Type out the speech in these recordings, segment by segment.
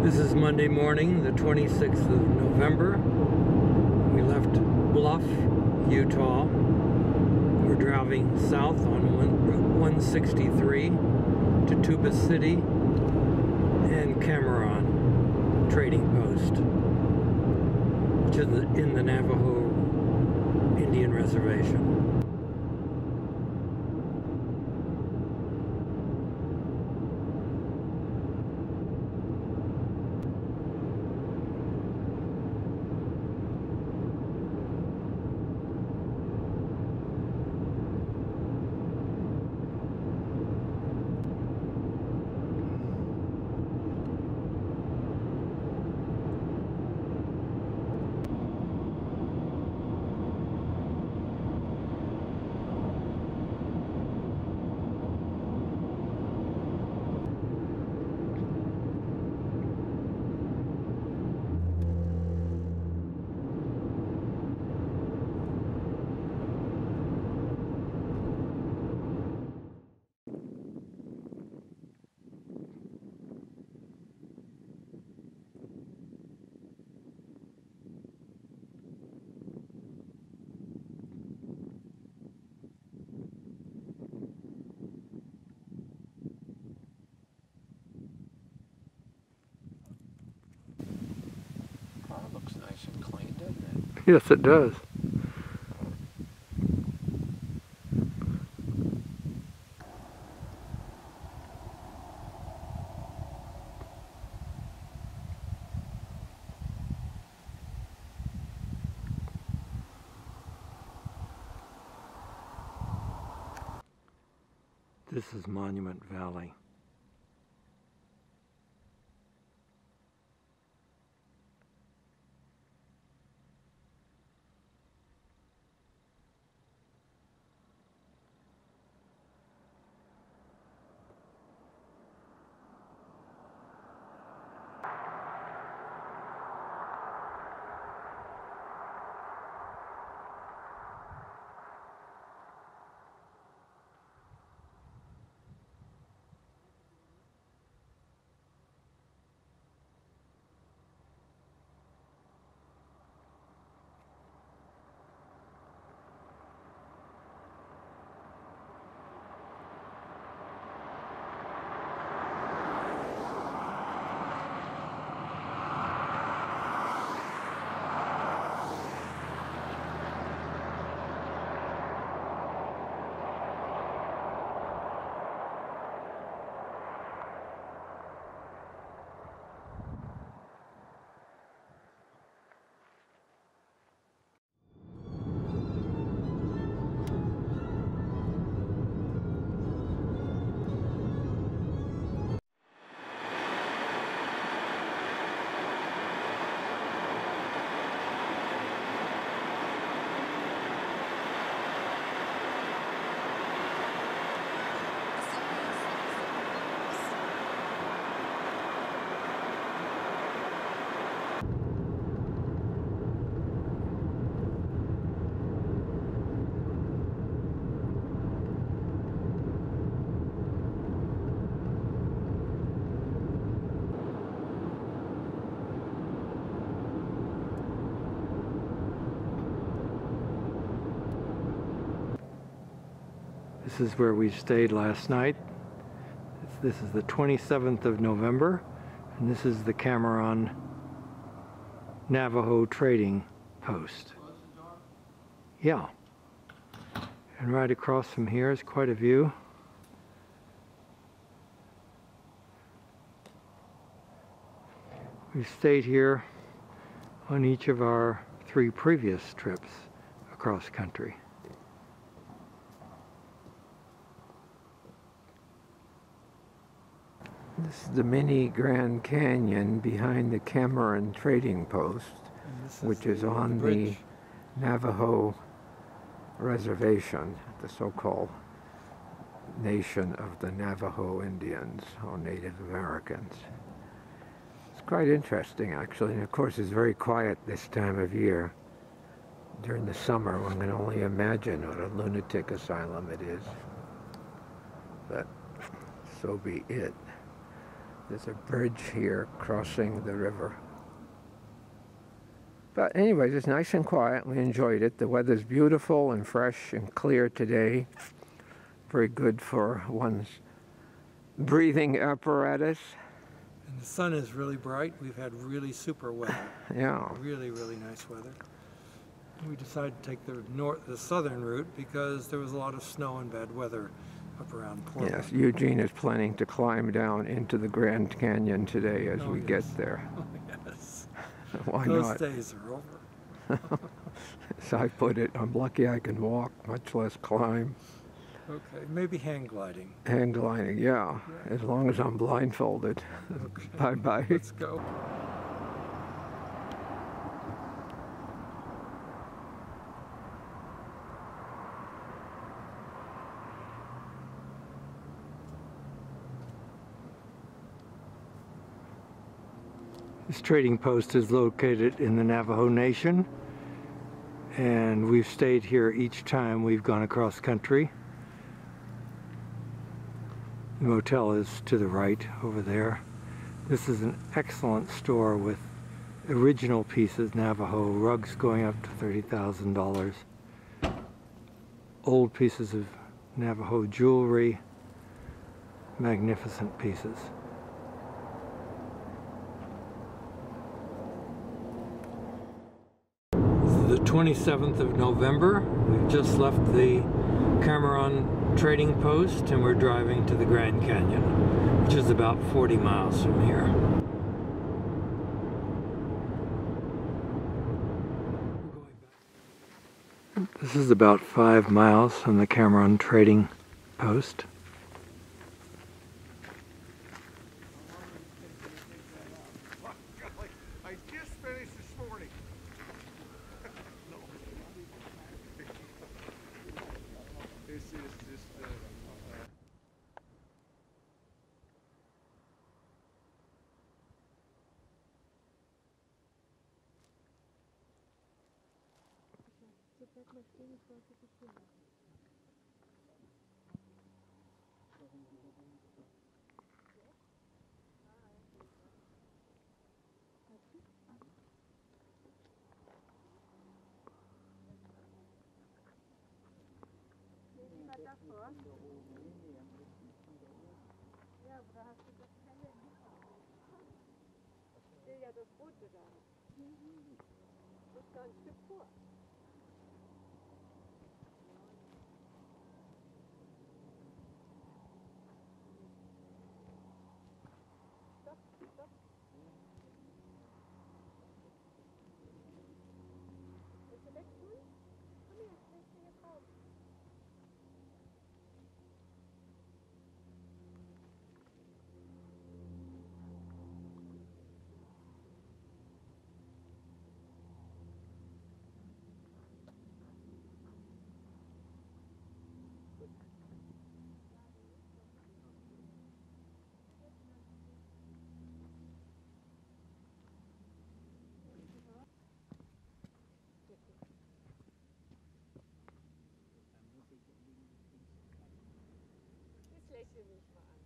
This is Monday morning, the 26th of November. We left Bluff, Utah. We're driving south on 163 to Tuba City and Cameron Trading Post, which is in the Navajo Indian Reservation. Looks nice and clean, doesn't it? Yes, it does. This is Monument Valley. This is where we stayed last night. This is the 27th of November, and this is the Cameron Navajo Trading Post. Yeah. And right across from here is quite a view. We've stayed here on each of our 3 previous trips across country. This is the mini Grand Canyon behind the Cameron Trading Post, which is on the Navajo Reservation, the so-called nation of the Navajo Indians, or Native Americans. It's quite interesting, actually, and of course it's very quiet this time of year. During the summer, one can only imagine what a lunatic asylum it is. But so be it. There's a bridge here crossing the river. But anyways, it's nice and quiet. We enjoyed it. The weather's beautiful and fresh and clear today. Very good for one's breathing apparatus. And the sun is really bright. We've had really super weather. Yeah. Really, really nice weather. We decided to take the southern route because there was a lot of snow and bad weather up around Portland. Yes, Eugene is planning to climb down into the Grand Canyon today as we get there. Oh, yes. Why Those not? days are over. As I put it, I'm lucky I can walk, much less climb. Okay, maybe hang gliding. Hang gliding, yeah, as long as I'm blindfolded. Okay. Bye-bye. Let's go. This trading post is located in the Navajo Nation, and we've stayed here each time we've gone across country. The motel is to the right over there. This is an excellent store with original pieces, Navajo rugs going up to $30,000. Old pieces of Navajo jewelry, magnificent pieces. The 27th of November. We've just left the Krikorian trading post and we're driving to the Grand Canyon, which is about 40 miles from here. This is about 5 miles from the Krikorian trading post. I just finished this morning. This is just Ja, aber da hast du doch keine Ich sehe ja das Rote da. Das ist da ein Stück vor. Stopp, stopp. Willst du wegtun? Komm her, stellst du hier drauf. Jetzt lächle mich mal an.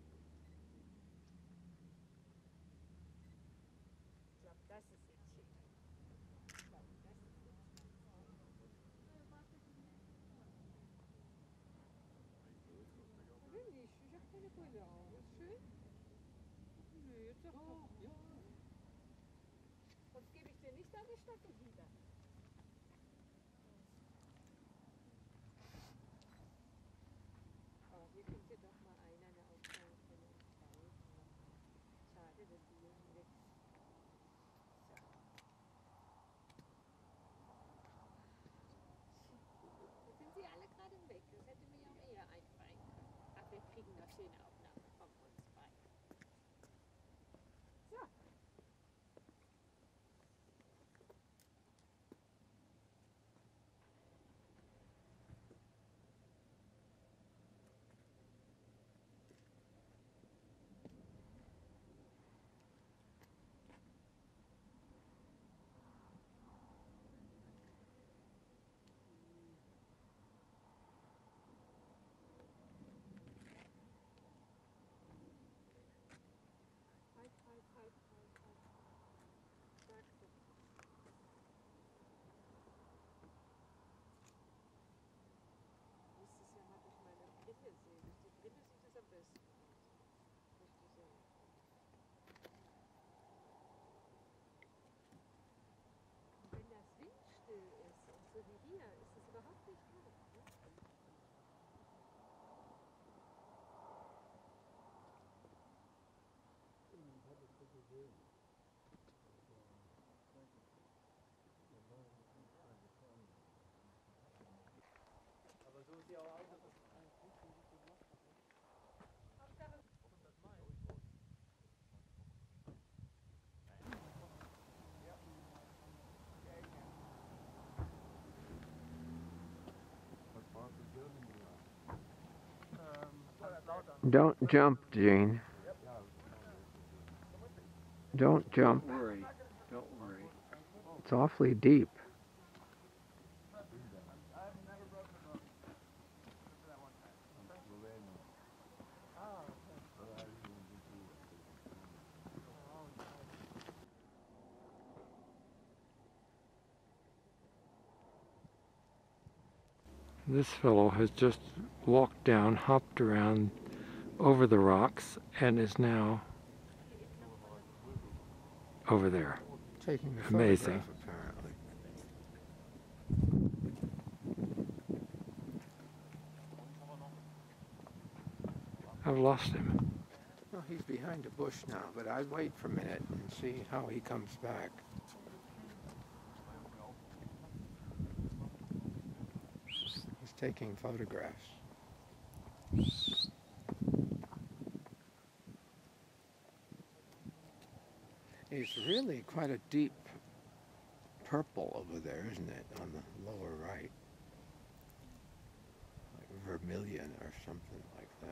Ich glaube, das ist jetzt schick. Ich glaube, das ist jetzt schick. Will nicht, ich habe keine Brille auf. Ist schön? Nö, jetzt sag doch. Ja. Sonst gebe ich dir nicht deine Stacke wieder. Aber hier könnte doch mal einer eine Aufgabe von uns bauen. Schade, dass die Jungen weg sind. Jetzt sind sie alle gerade weg. Das hätte mir ja auch eher einfallen können. Ach, wir kriegen noch schöne Aufnahmen von uns beiden. So. Hier ist es überhaupt nicht kalt. Ne? Don't jump, Gene. Don't jump. Don't worry. Don't worry. It's awfully deep. This fellow has just walked down, hopped around over the rocks, and is now over there. Taking the Amazing. photograph, apparently. I've lost him. Well, he's behind a bush now, but I'd wait for a minute and see how he comes back. He's taking photographs. It's really quite a deep purple over there, isn't it, on the lower right? Like vermilion or something like that.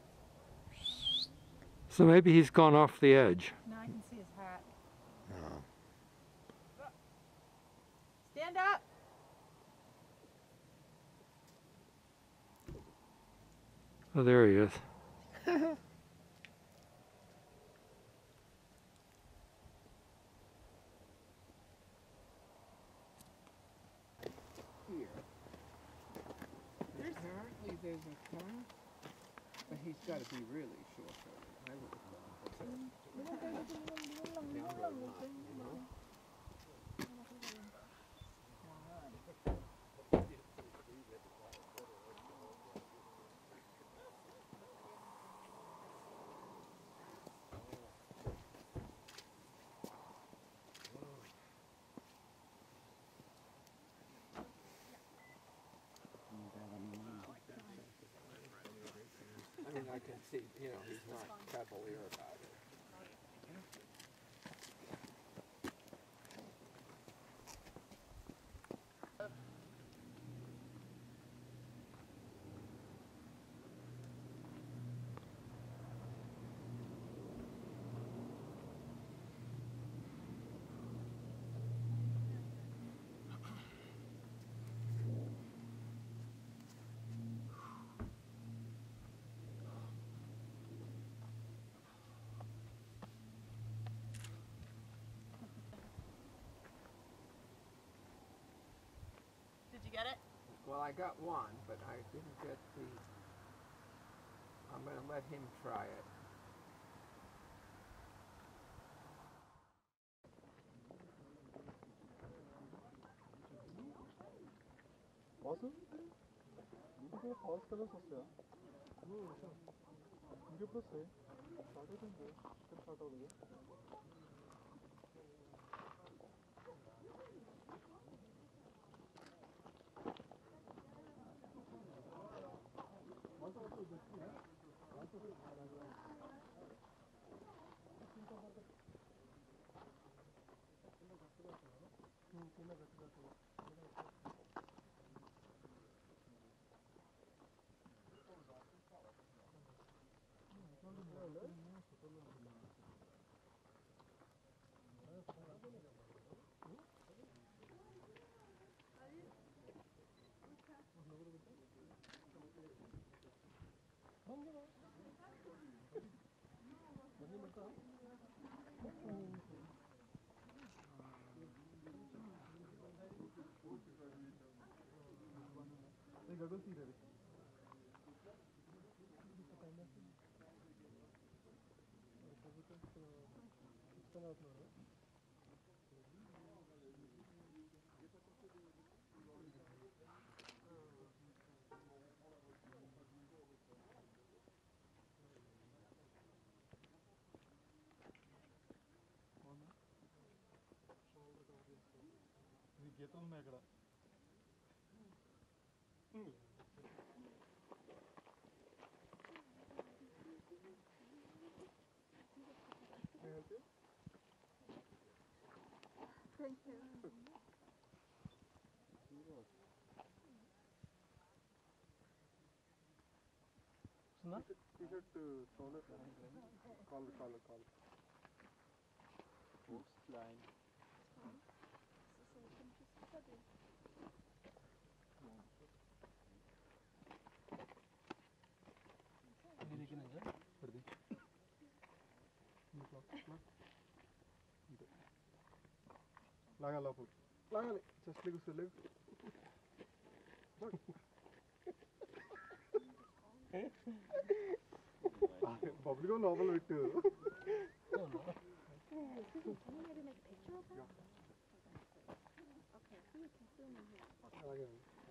So maybe he's gone off the edge. Now I can see his hat. No. Stand up! Oh, there he is. Apparently there's a car, but he's got to be really short. I would have I mean, I can see, you know, he's not cavalier about it. Did you get it? Well, I got one, but I didn't get the... I'm going to let him try it. Pause? Video pause करो सोचते हैं। Video plus है। Start हो जाएंगे। फिर start हो गया। గీతలు ఉన్నాయి అక్కడ. Thank you. T-shirt sound call post line లాగాలి లోపల లాగాలి చెస్ట్ లెగ్ బబ్బులుగా లోపల పెట్టు. అలాగే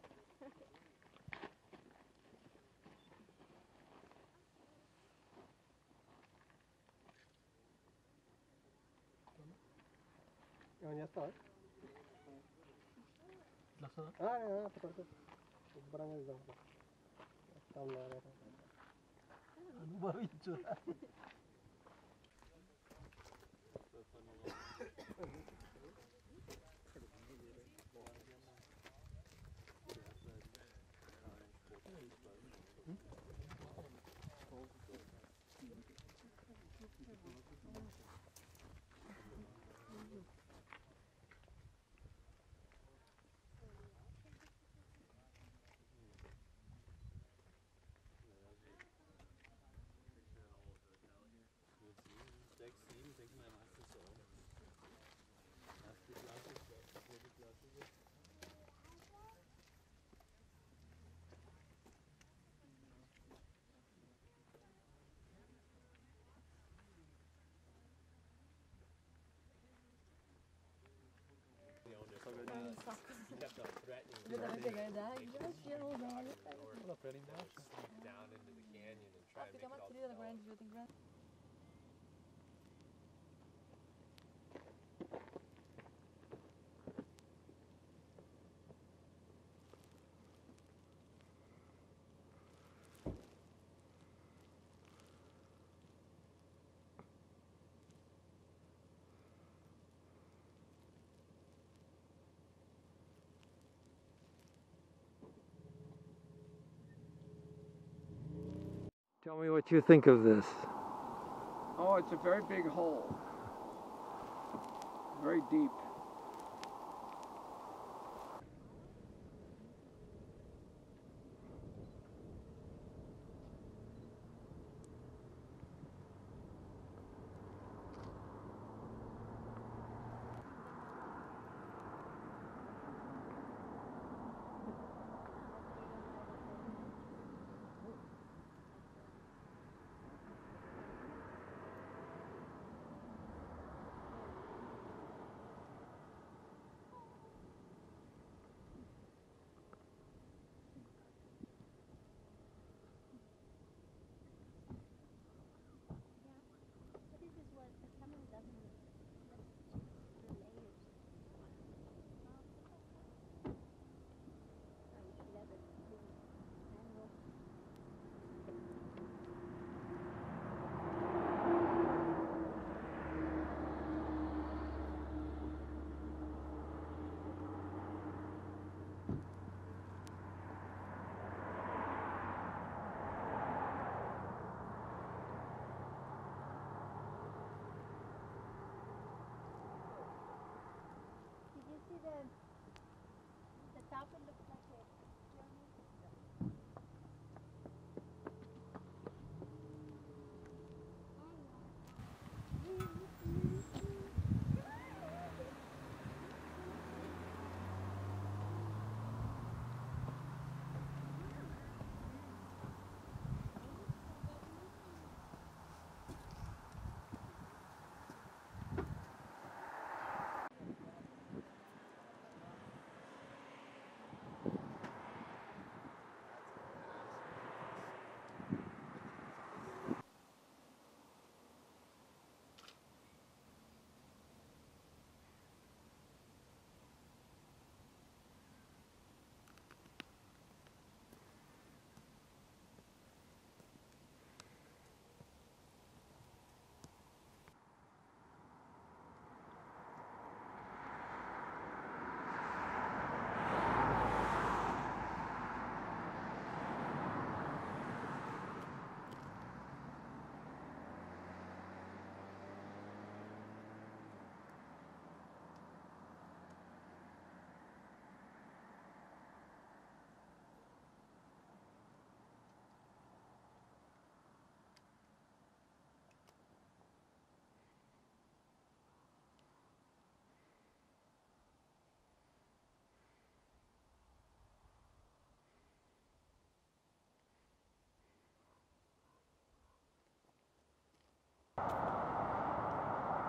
ఏమైనా చేస్తావా? శుభ్రంగా ఇద్దాం. అనుభవించు. Tell me what you think of this. Oh, it's a very big hole. Very deep. The top one looks like a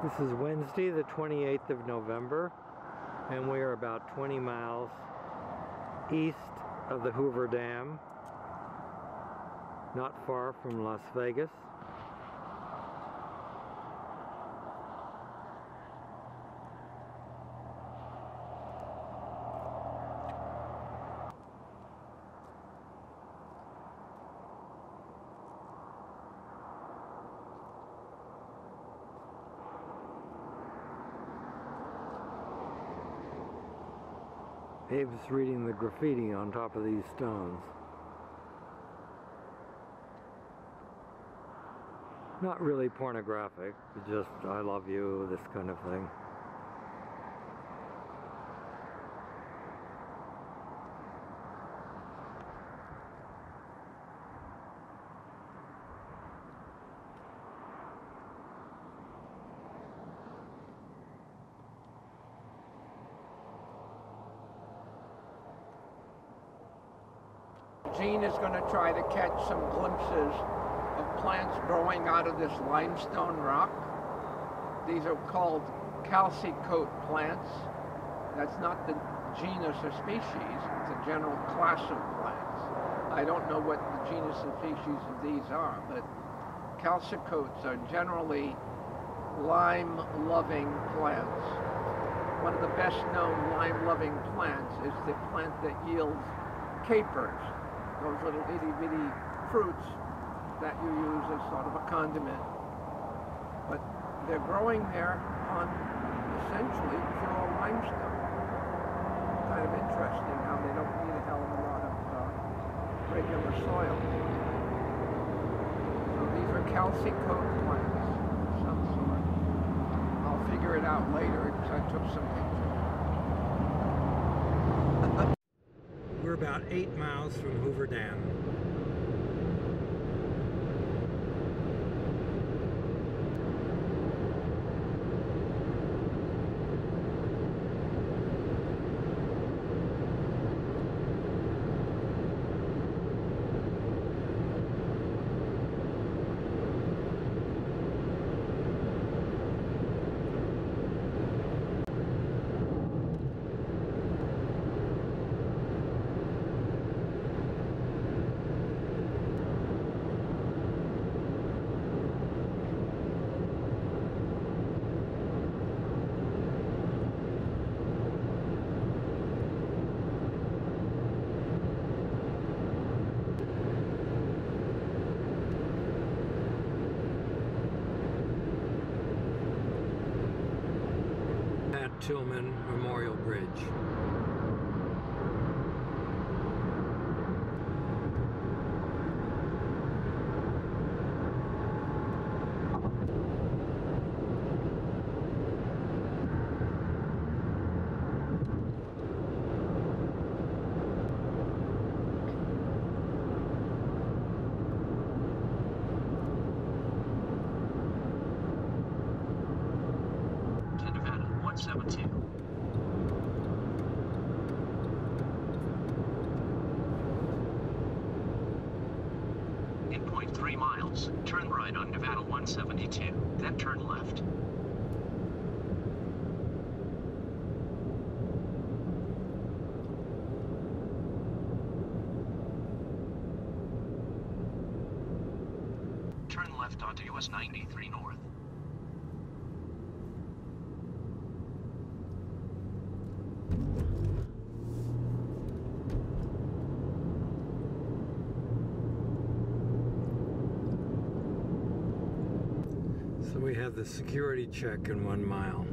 This is Wednesday, the 28th of November, and we are about 20 miles east of the Hoover Dam, not far from Las Vegas. Abe's reading the graffiti on top of these stones. Not really pornographic, but just I love you, this kind of thing. Eugene is going to try to catch some glimpses of plants growing out of this limestone rock. These are called calcicoat plants. That's not the genus or species, it's a general class of plants. I don't know what the genus and species of these are, but calcicoats are generally lime-loving plants. One of the best known lime-loving plants is the plant that yields capers. Those little itty-bitty fruits that you use as sort of a condiment. But they're growing there on essentially pure limestone. Kind of interesting how they don't need a hell of a lot of regular soil. So these are calcicoat plants of some sort. I'll figure it out later because I took some pictures. We're about 8 miles from Hoover Dam. Tillman Memorial Bridge. In 0.3 miles, turn right on Nevada 172, then turn left. Turn left onto US 93 North. So we have the security check in 1 mile.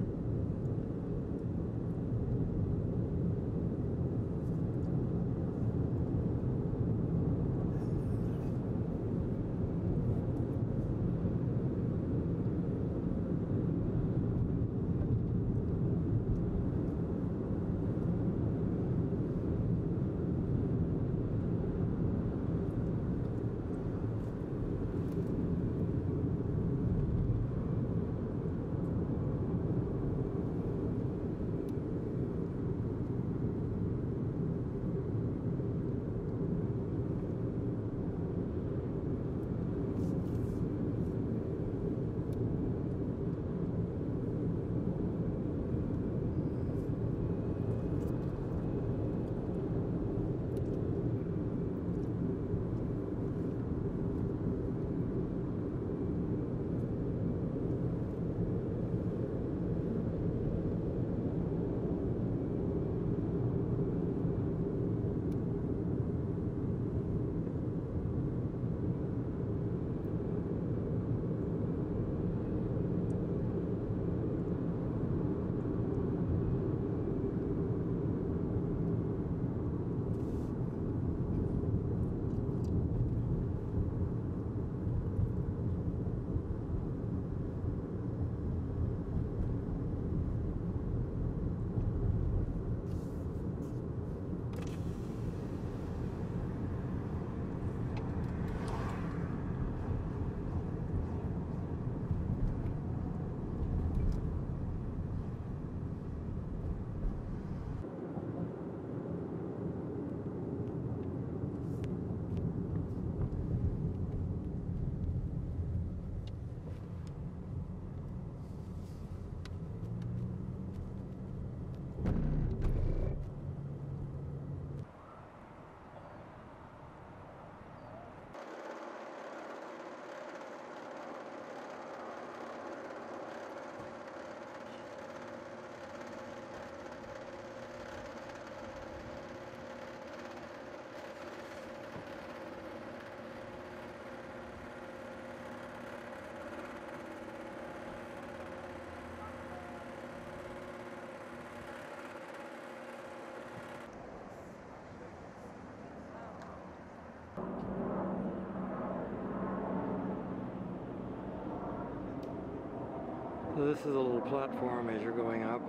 So this is a little platform as you're going up.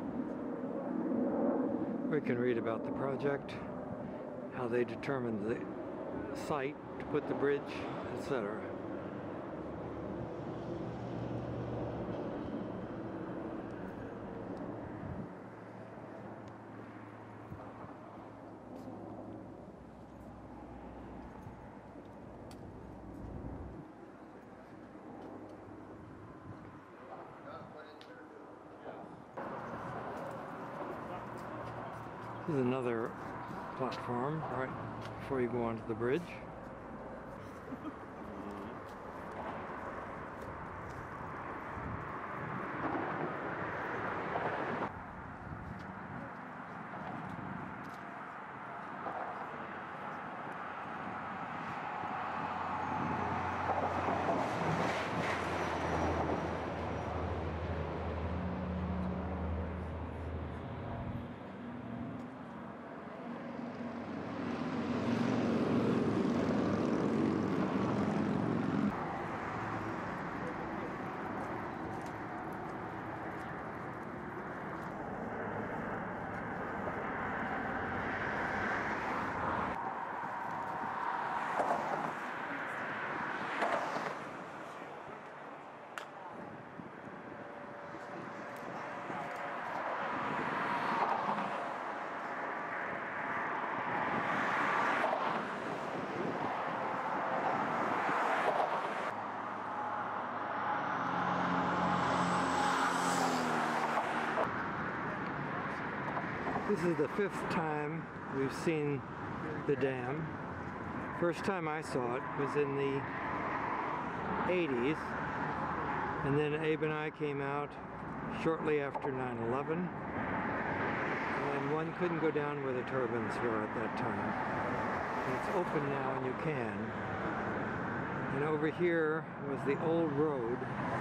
We can read about the project, how they determined the site to put the bridge, etc. This is another platform right before you go onto the bridge. This is the 5th time we've seen the dam. First time I saw it was in the 80s, and then Abe and I came out shortly after 9/11, and one couldn't go down where the turbines were at that time. And it's open now and you can. And over here was the old road,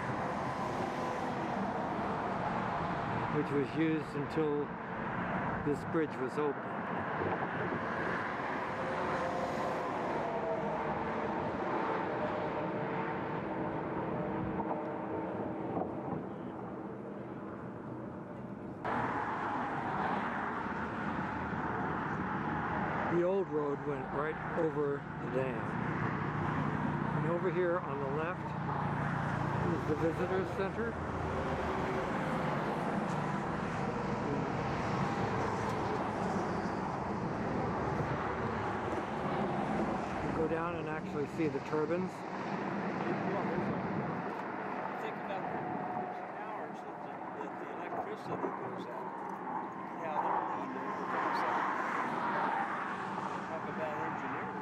which was used until this bridge was open. The old road went right over the dam. And over here on the left is the visitor center. Go down and actually see the turbines. Think about the hours that the electricity goes out. How they're leading goes out. Talk about engineering.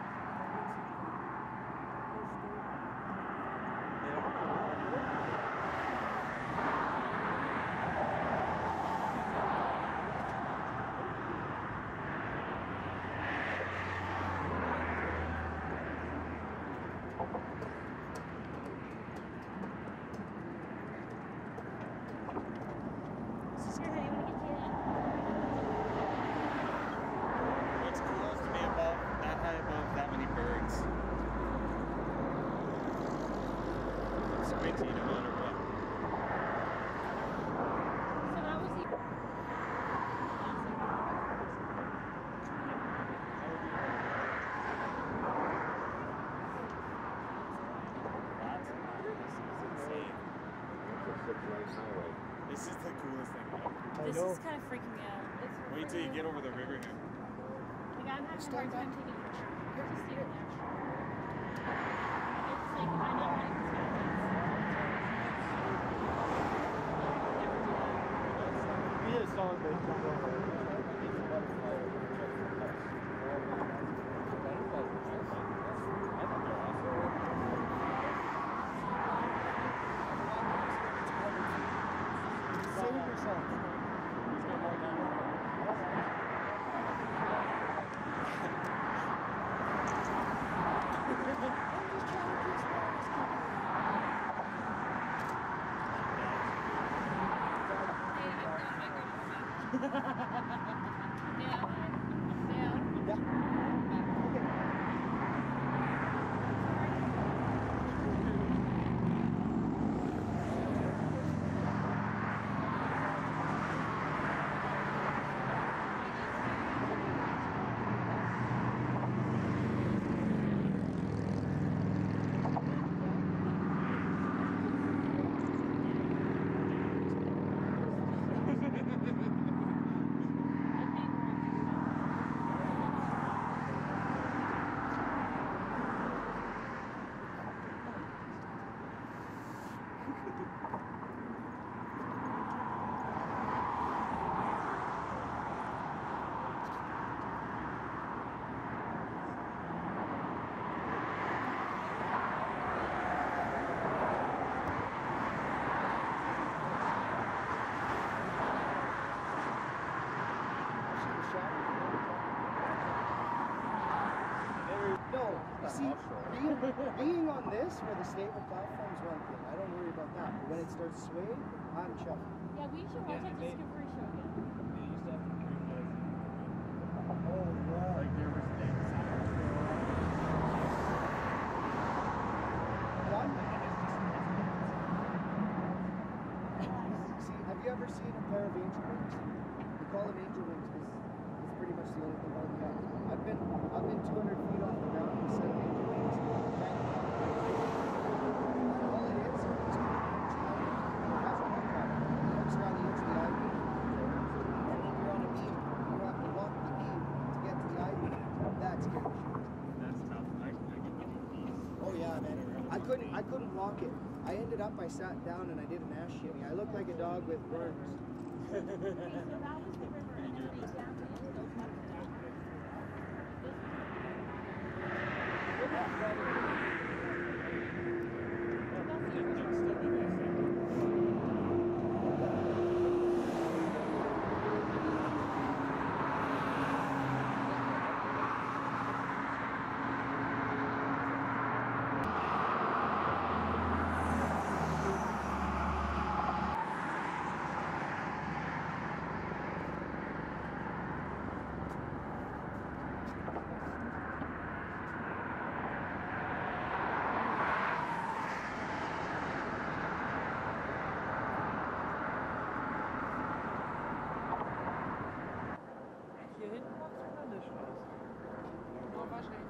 What's cool is to be above that high above that many birds. Squinty no matter what. So that was the This is the coolest thing ever. This is kind of freaking me out. Wait till you get over the river here. Like, I'm having a hard time taking a picture. Just standing there. It's like, I'm not ready for this, where the stable platform's one thing. I don't worry about that. But when it starts swaying, I'm chuffed. Yeah, we should watch that Discovery show again. They used to have the green lights. Oh, wow. Like there was things. See, have you ever seen a pair of angel wings? We call them angel wings because it's pretty much the only thing holding up. I've been 200 feet off the ground with a set of angel wings. And all it is two hooks around it. It has a hook on it. It hooks around the edge of the eye beam. And when you're on a beam, you have to lock the beam to get to the eye beam. That's scary shit. That's tough. I can give you these. Oh yeah, man. I couldn't lock it. I ended up, I sat down and I did an ass shimmy. I looked like a dog with burns. Okay, so that was the river, and then we down to Hier hinten macht es keine Spaß. No, wahrscheinlich.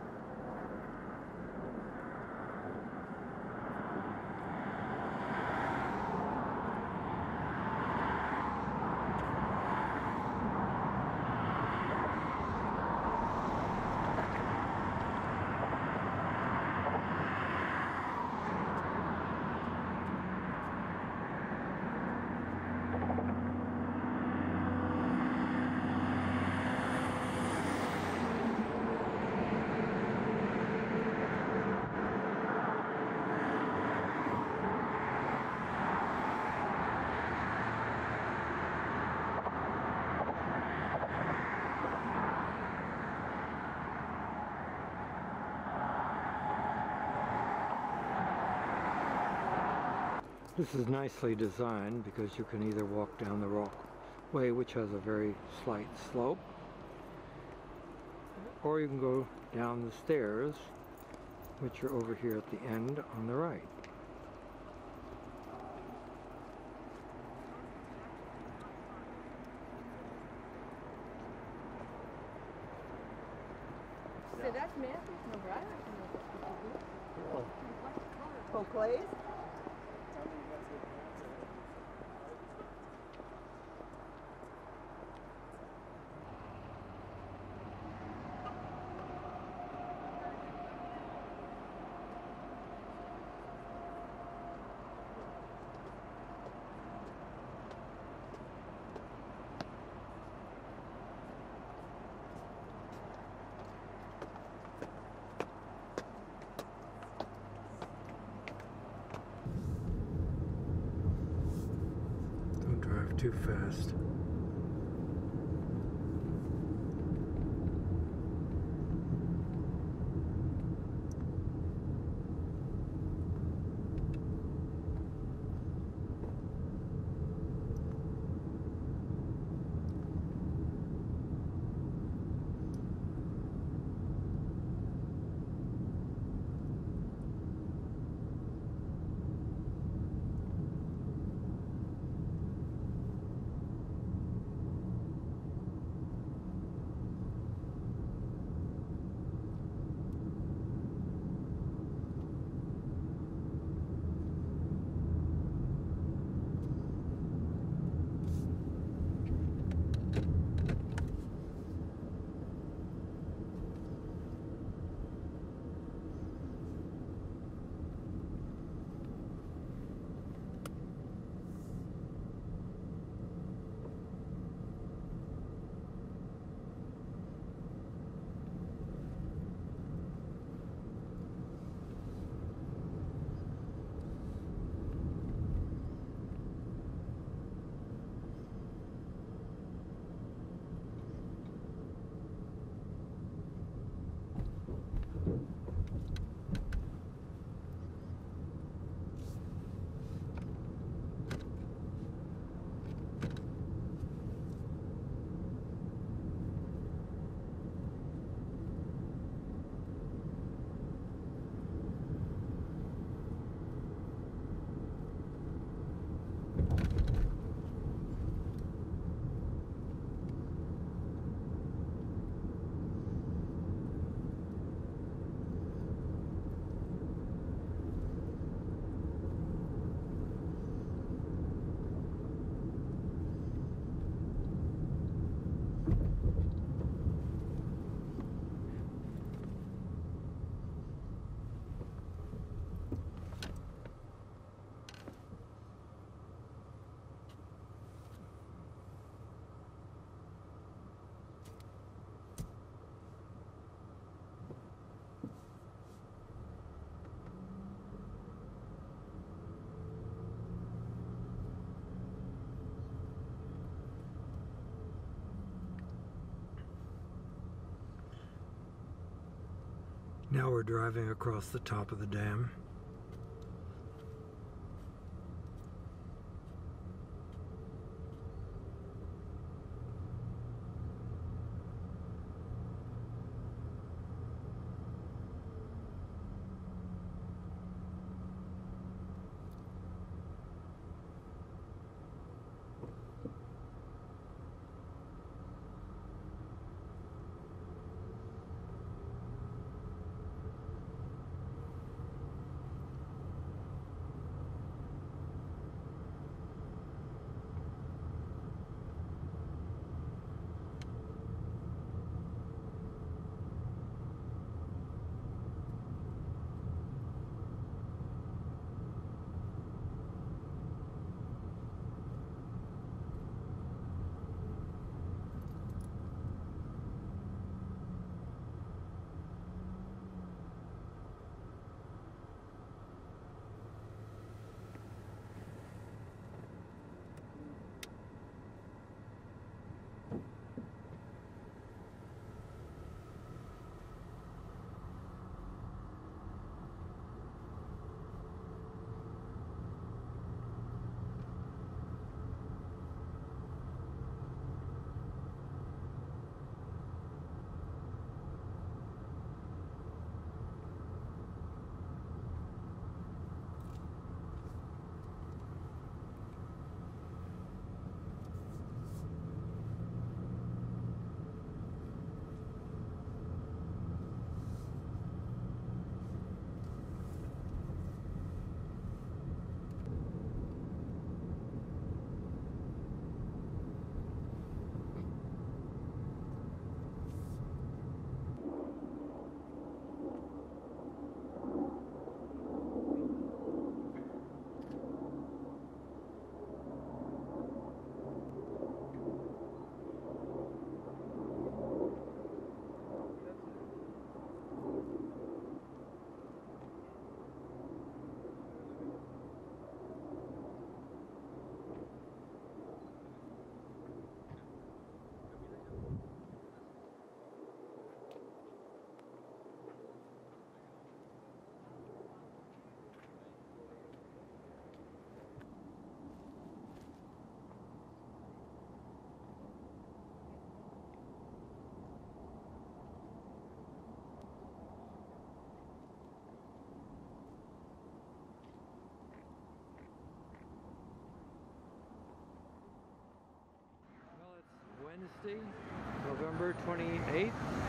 This is nicely designed because you can either walk down the walkway, which has a very slight slope, or you can go down the stairs, which are over here at the end on the right. So that's Matthew's number. I don't know. Oh, Clay's? Don't drive too fast. Now we're driving across the top of the dam. Wednesday, November 28th,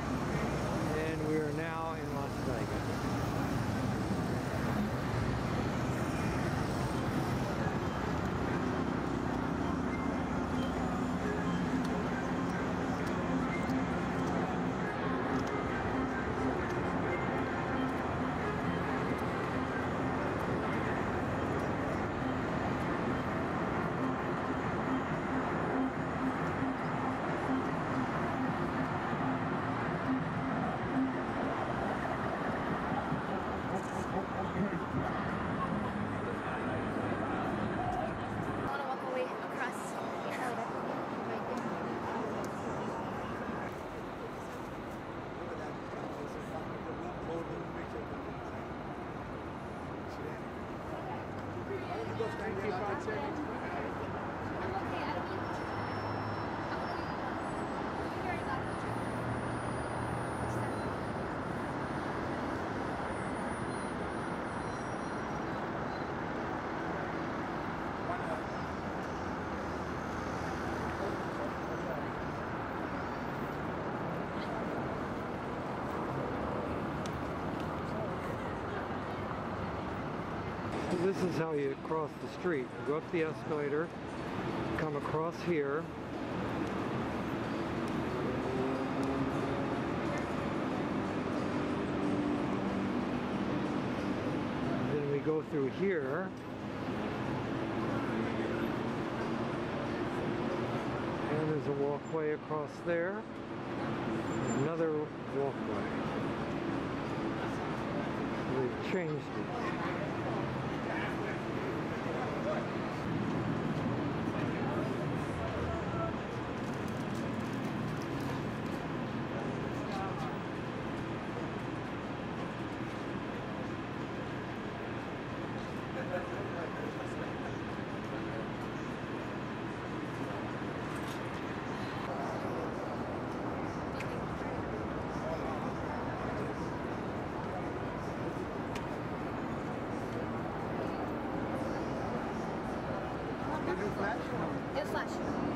and we are now in Las Vegas. This is how you cross the street. You go up the escalator, come across here, then we go through here, and there's a walkway across there, another walkway. They've changed it. want to do flash? It's flash.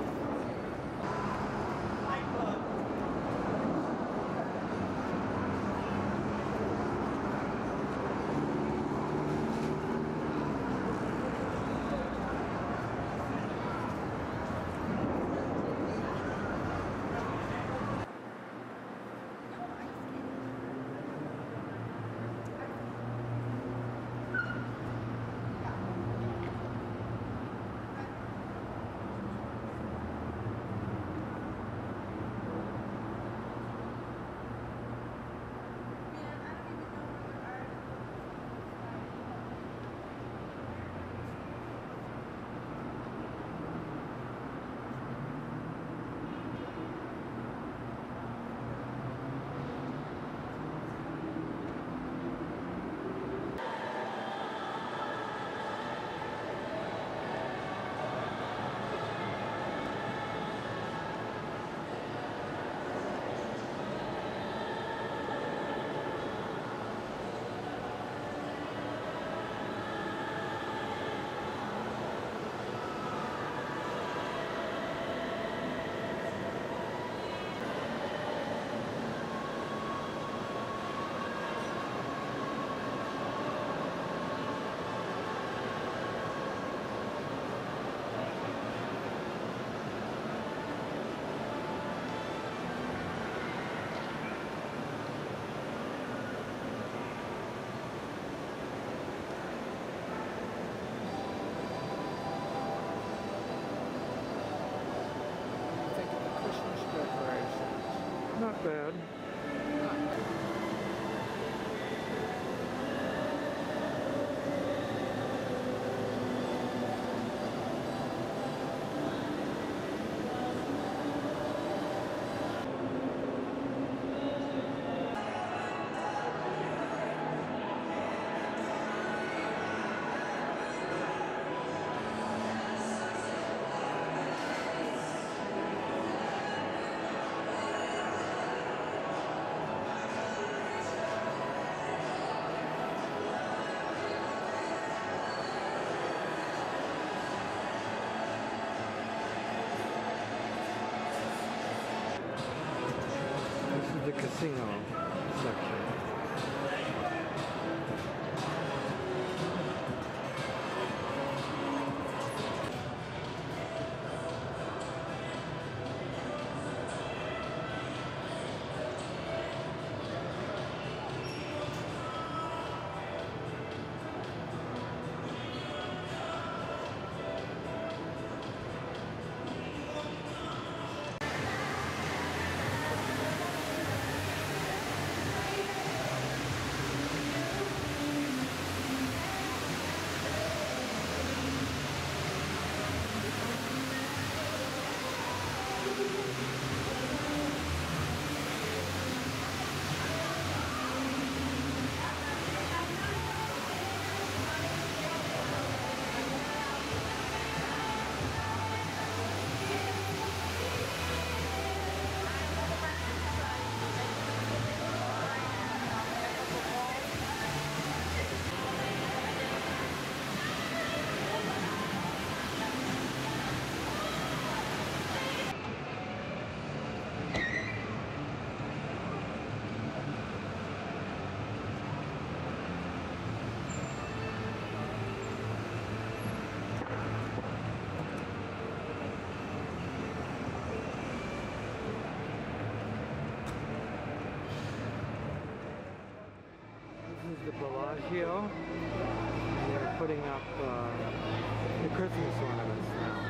Not bad. The casino section. The Bellagio, and they're putting up the Christmas ornaments now.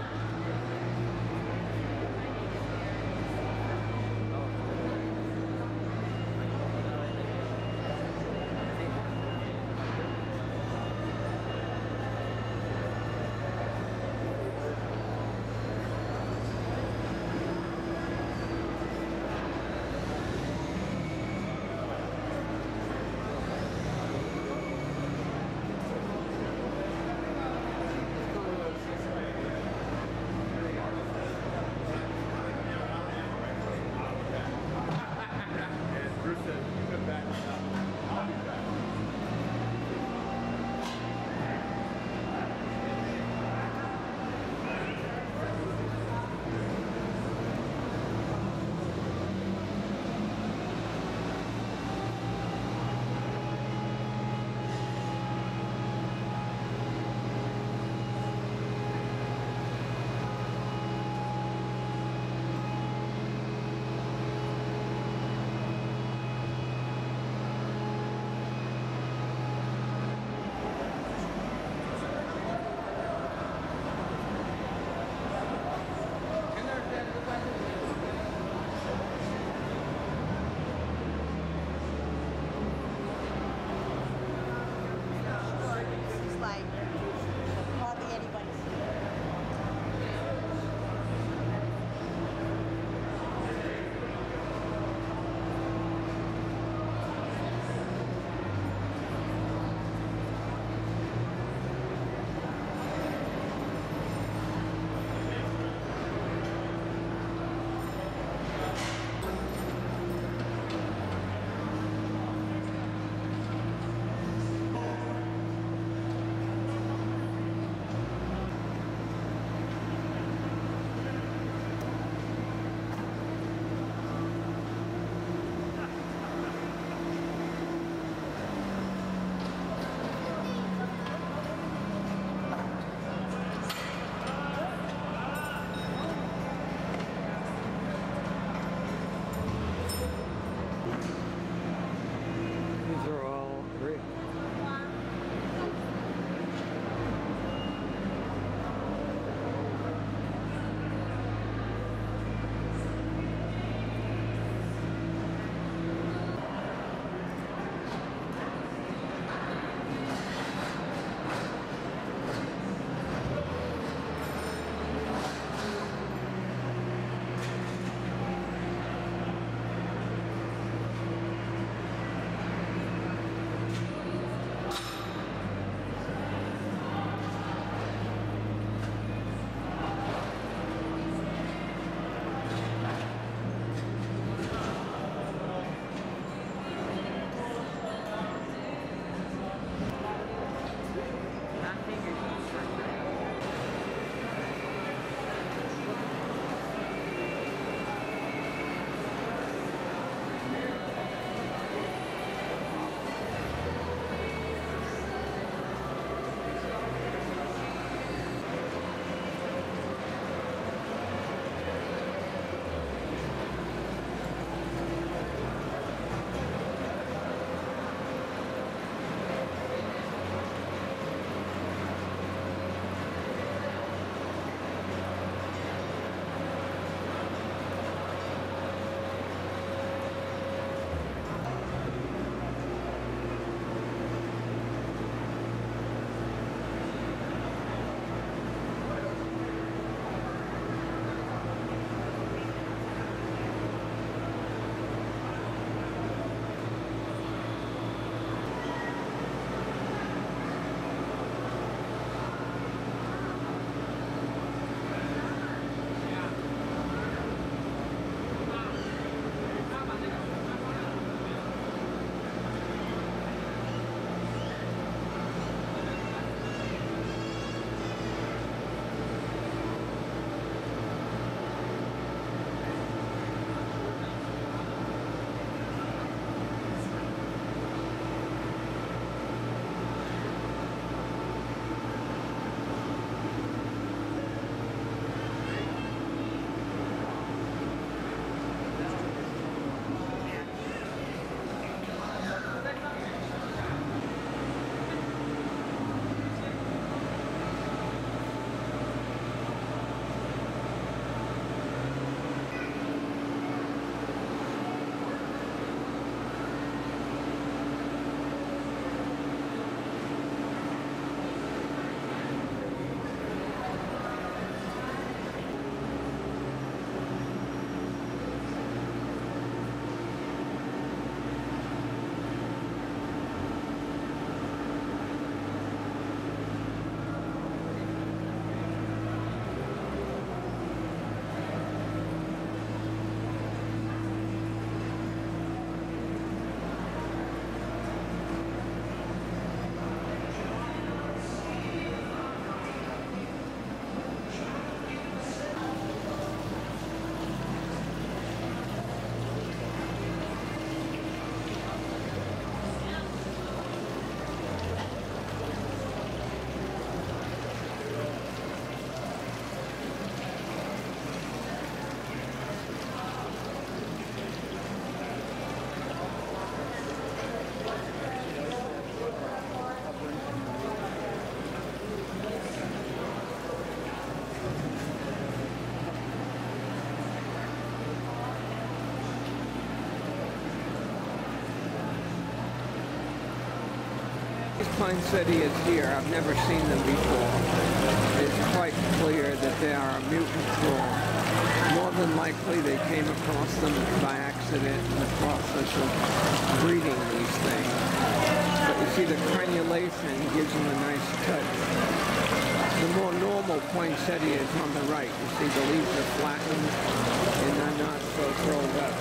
poinsettias here, I've never seen them before. It's quite clear that they are a mutant form. More than likely they came across them by accident in the process of breeding these things. But you see the crenulation gives them a nice touch. The more normal poinsettia is on the right. You see the leaves are flattened and they're not so curled up.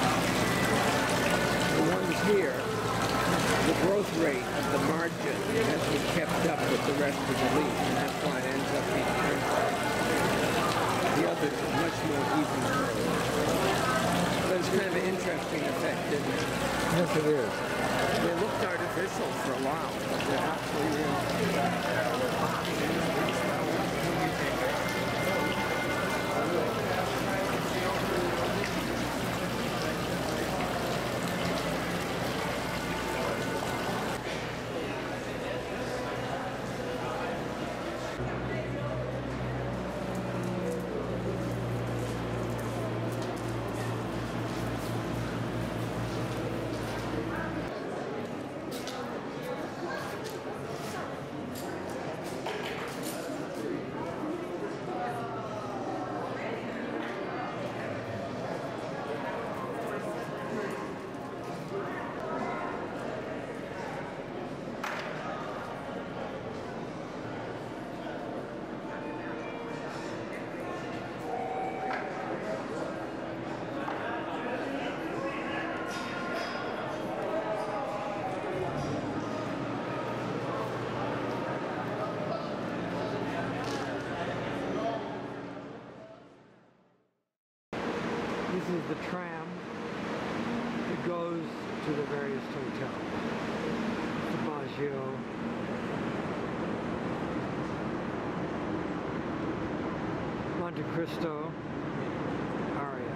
The ones here, the growth rate of the margin hasn't kept up with the rest of the leaf, and that's why it ends up being crimson. The others are much more even growth. But it's kind of an interesting effect, isn't it? Yes, it is. They looked artificial for a while, but they're actually real. This is the tram that goes to the various hotels. The Baggio, Monte Cristo, Aria.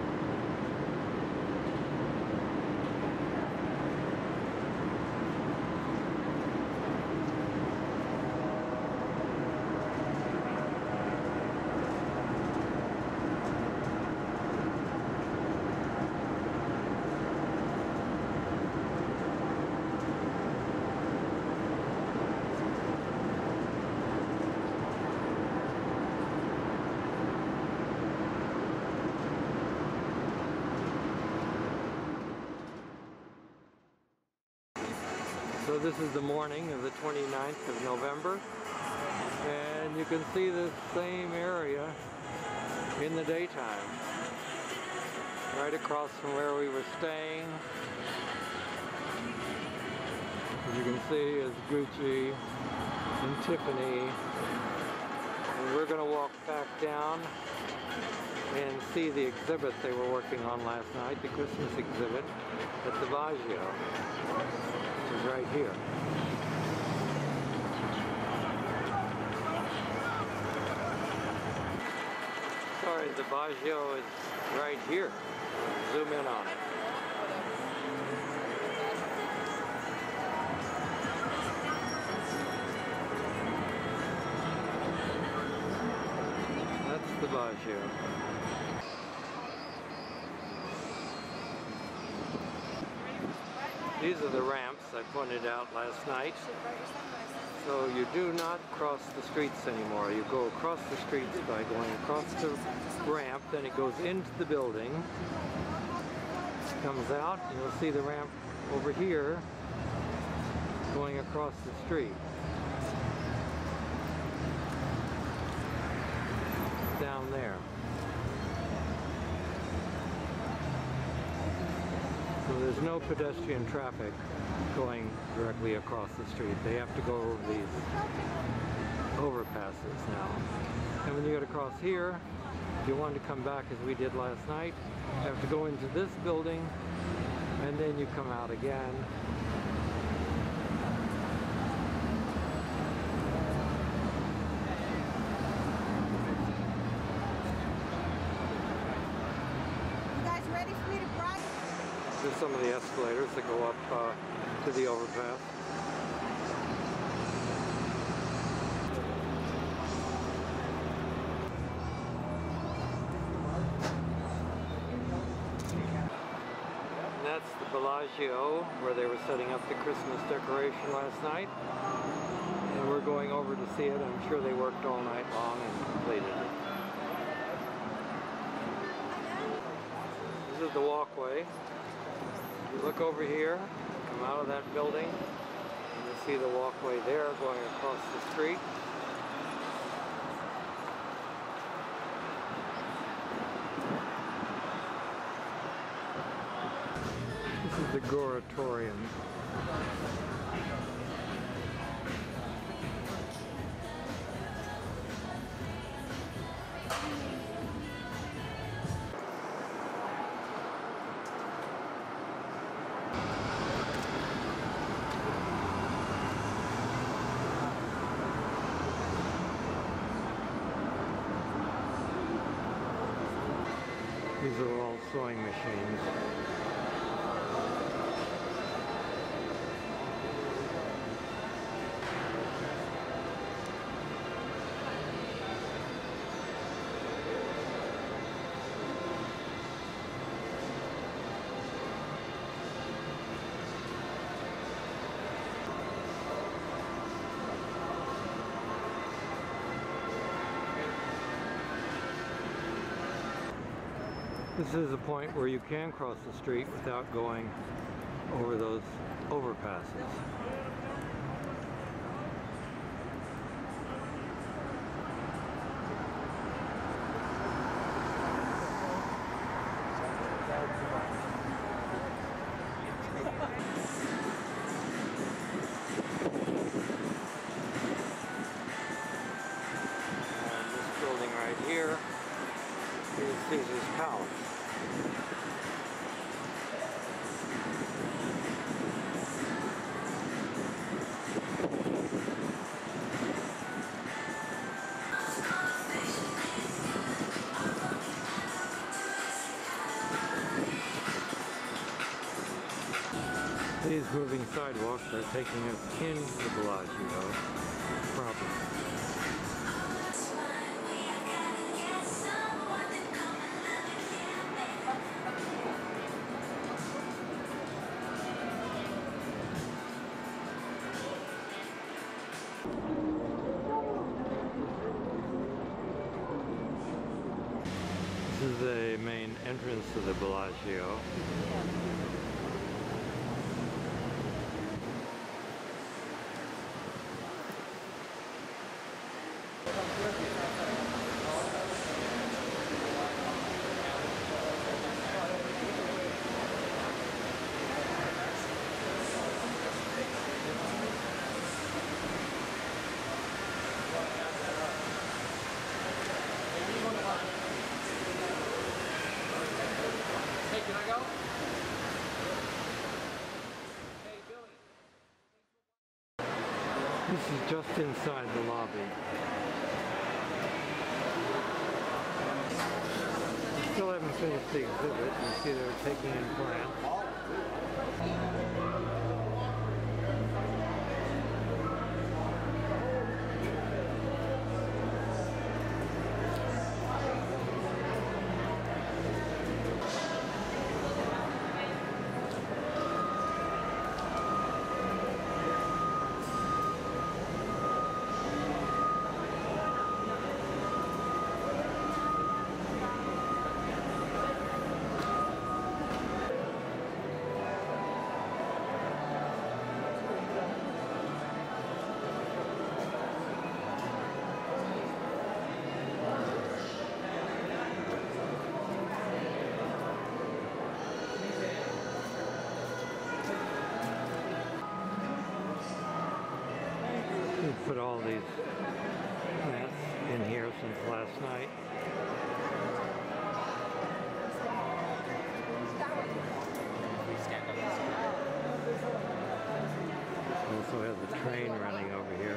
So this is the morning of the 29th of November, and you can see the same area in the daytime, right across from where we were staying. As you can see is Gucci and Tiffany, and we're going to walk back down and see the exhibit they were working on last night, the Christmas exhibit at the Baggio. Right here. Sorry, the Baggio is right here. Zoom in on it. That's the Baggio. These are the ramps I pointed out last night. So you do not cross the streets anymore. You go across the streets by going across the ramp, then it goes into the building, comes out, and you'll see the ramp over here going across the street. Down there. So there's no pedestrian traffic going directly across the street. They have to go over these overpasses now. And when you get across here, if you want to come back as we did last night, you have to go into this building and then you come out again. You guys ready for me to brag? There's some of the escalators that go up to the overpass. And that's the Bellagio, where they were setting up the Christmas decoration last night. And we're going over to see it. I'm sure they worked all night long and completed it. This is the walkway. You look over here, come out of that building, and you see the walkway there going across the street. This is the Krikorian. These are all sewing machines. This is a point where you can cross the street without going over those overpasses. And this building right here is Caesar's Palace. These moving sidewalks are taking us into Bellagio proper. This is the main entrance to the Bellagio. Can I go? This is just inside the lobby. Still haven't finished the exhibit. You see they're taking in plants. We've put all these plants in here since last night. Also have the train running over here.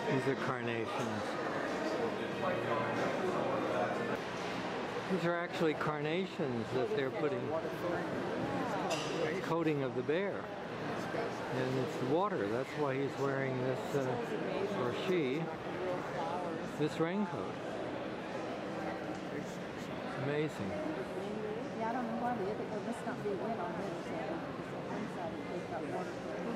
These are carnations. These are actually carnations that they're putting coating of the bear. And it's the water. That's why he's wearing this, or she, this raincoat. Amazing. Yeah, I don't know why it must not be wet on this side. Because on one side they've got water.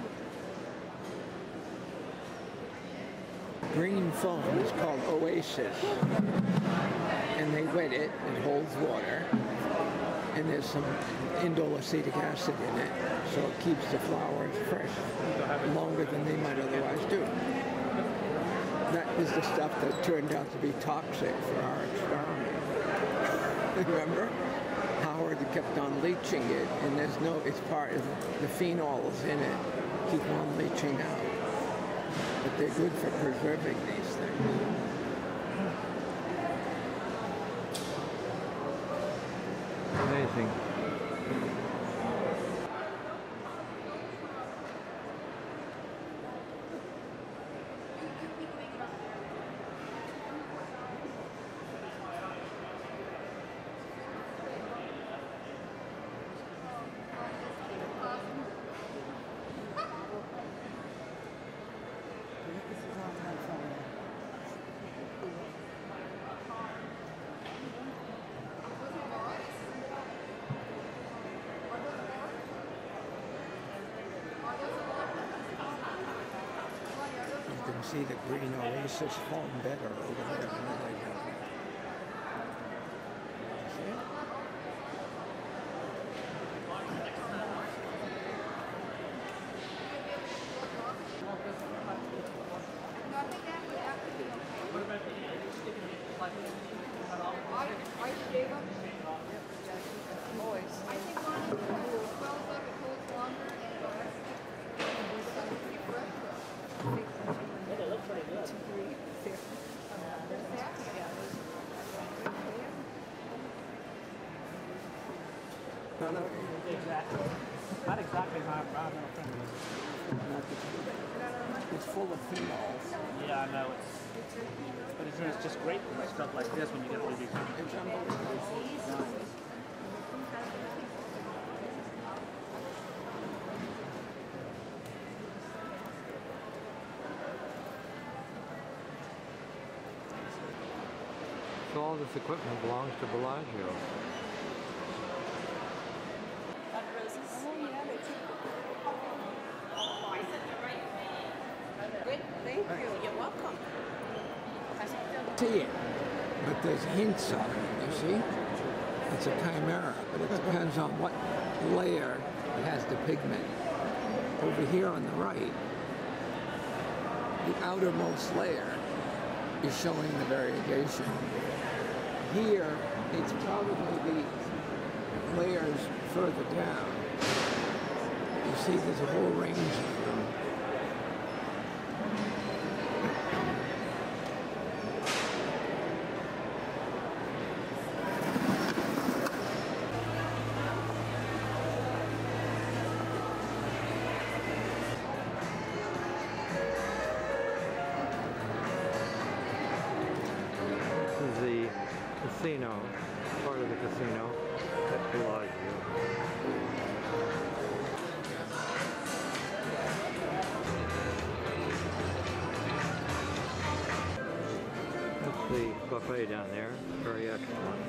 Green foam is called Oasis, and they wet it. It holds water, and there's some indole acetic acid in it, so it keeps the flowers fresh longer than they might otherwise do. That is the stuff that turned out to be toxic for our experiment. Remember? Howard kept on leaching it, and there's no, it's part of the phenols in it keep on leaching out. But they're good for preserving these things. Amazing. You can see the green oasis foam better over there. See it? No, no. Exactly. Not exactly how I'm It's full of phenols. Yeah, I know. But it's just great for stuff like this when you get all these. It's unbelievable. So all this equipment belongs to Bellagio. Good, thank you. You're welcome. See it, but there's hints of it, you see? It's a chimera, but it depends on what layer it has the pigment. Over here on the right, the outermost layer is showing the variegation. Here, it's probably the layers further down. You see there's a whole range of them. This is the casino, part of the casino at Bellagio. That's the buffet down there, very excellent.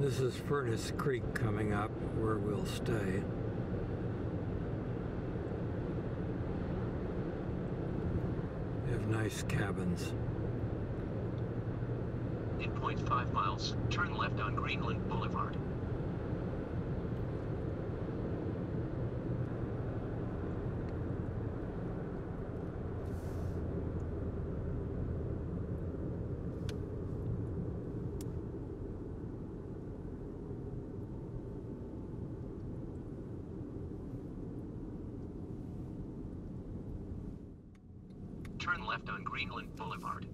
This is Furnace Creek coming up where we'll stay. They have nice cabins. In 0.5 miles, turn left on Greenland Boulevard. Turn left on Greenland Boulevard.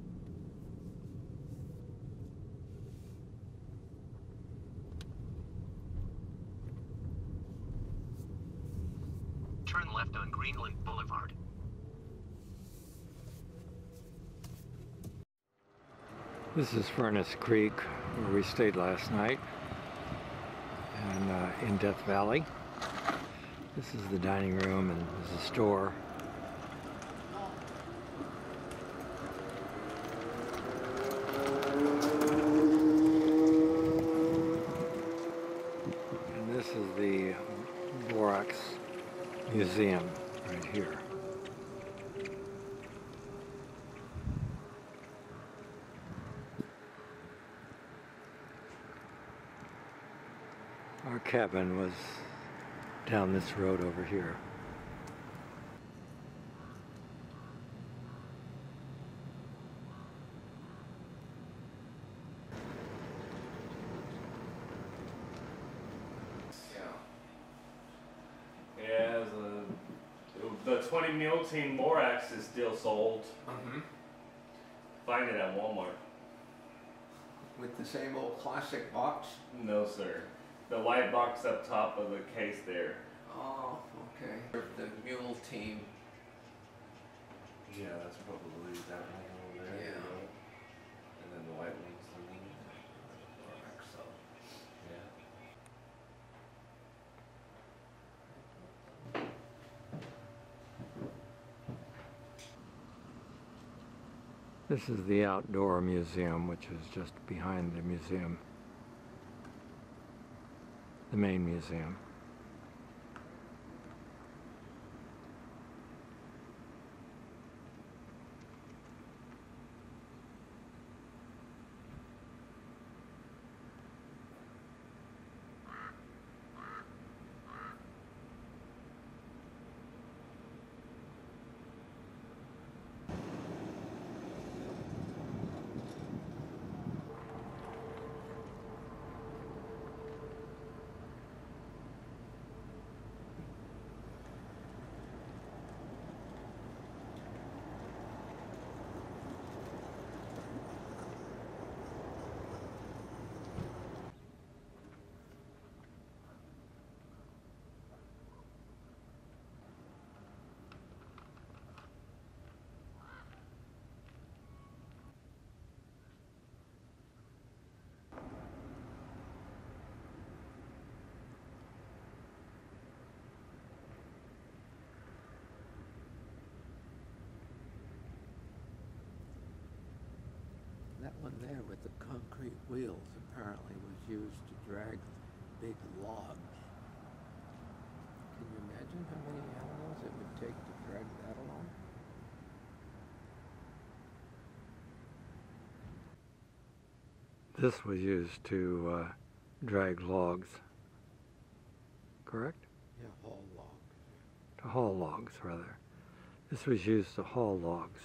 Turn left on Greenland Boulevard. This is Furnace Creek where we stayed last night, and in Death Valley. This is the dining room and there's a store. And this is the Borax Museum right here. Our cabin was down this road over here. Yeah, the 20 mule team borax is still sold. Find it at Walmart. With the same old classic box? No, sir. The white box up top of the case there. Oh, okay. The mule team. Yeah, that's probably that one over there. Yeah. And then the white one's the lean. Borax, so. Yeah. This is the outdoor museum, which is just behind the museum, the main museum. That one there with the concrete wheels apparently was used to drag big logs. Can you imagine how many animals it would take to drag that along? This was used to drag logs, correct? Yeah, haul logs. To haul logs, rather. This was used to haul logs.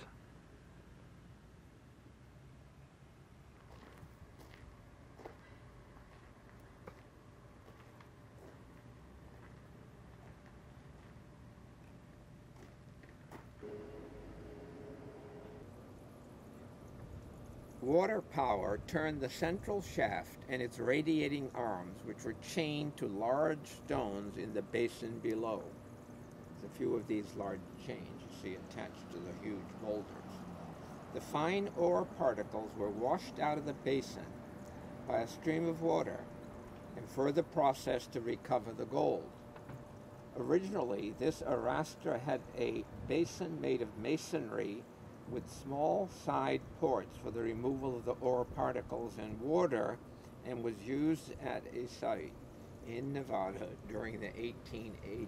Water power turned the central shaft and its radiating arms, which were chained to large stones in the basin below. There's a few of these large chains you see attached to the huge boulders. The fine ore particles were washed out of the basin by a stream of water and further processed to recover the gold. Originally, this arastra had a basin made of masonry with small side ports for the removal of the ore particles and water and was used at a site in Nevada during the 1880s.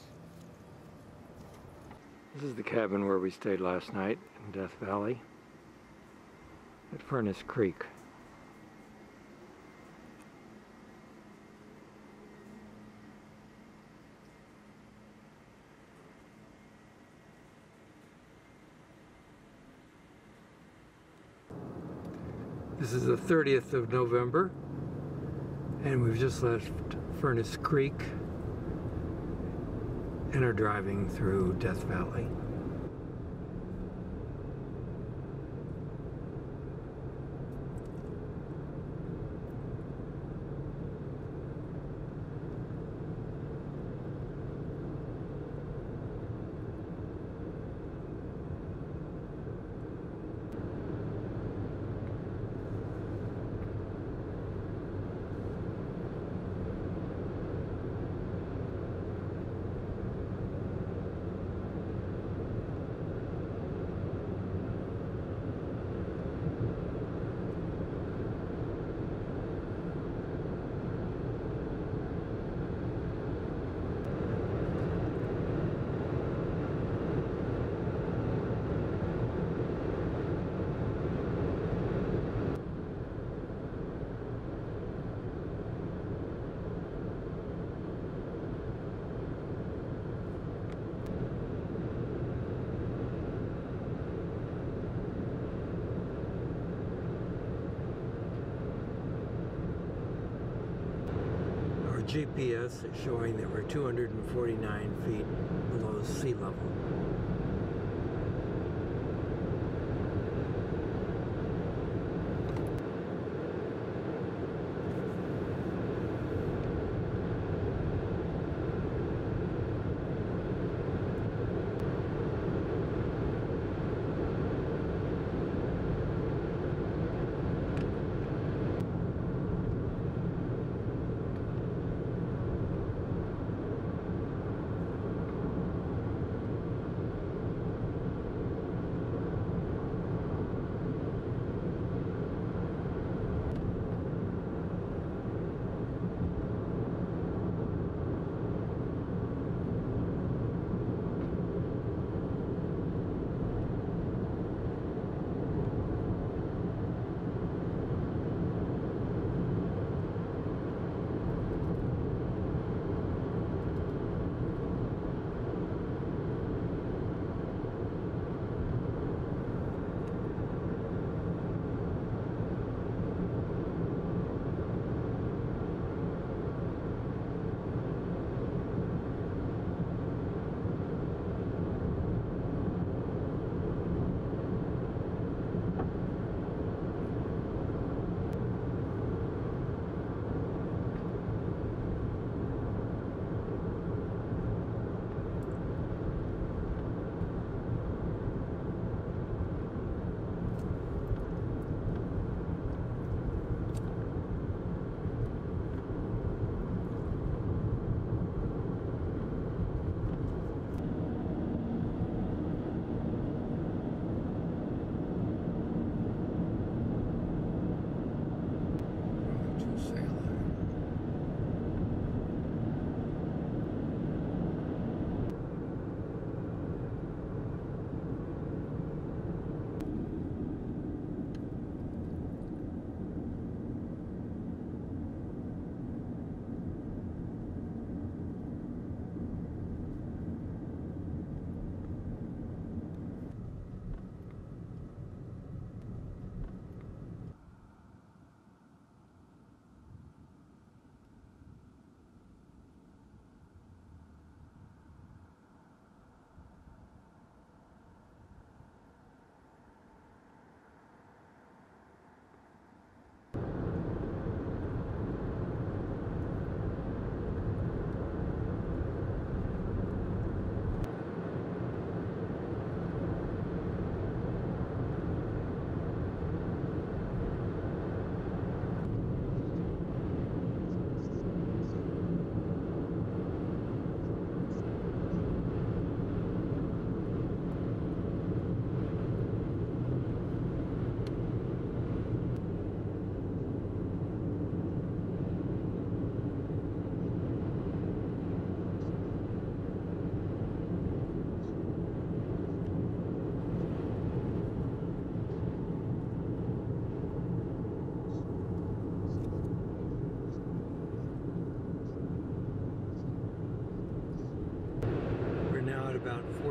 This is the cabin where we stayed last night in Death Valley at Furnace Creek. This is the 30th of November, and we've just left Furnace Creek and are driving through Death Valley. GPS is showing that we're 249 feet below sea level.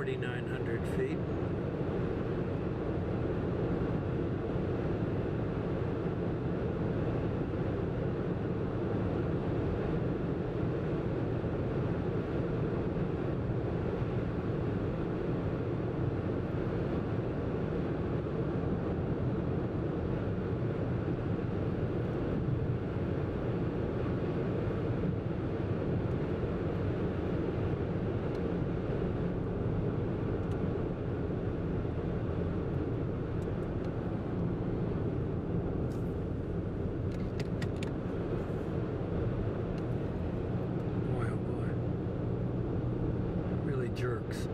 4,900 feet. Jerks.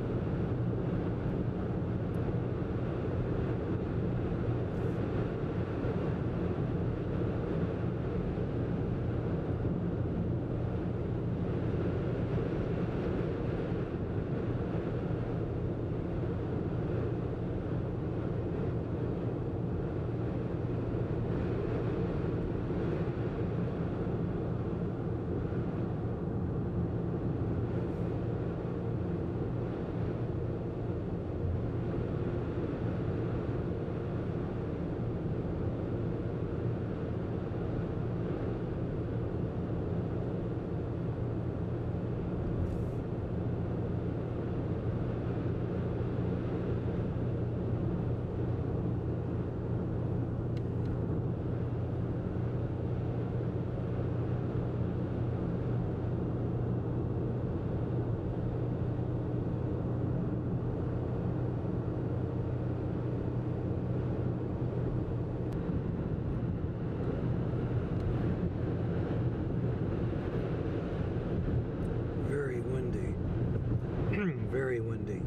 Very windy.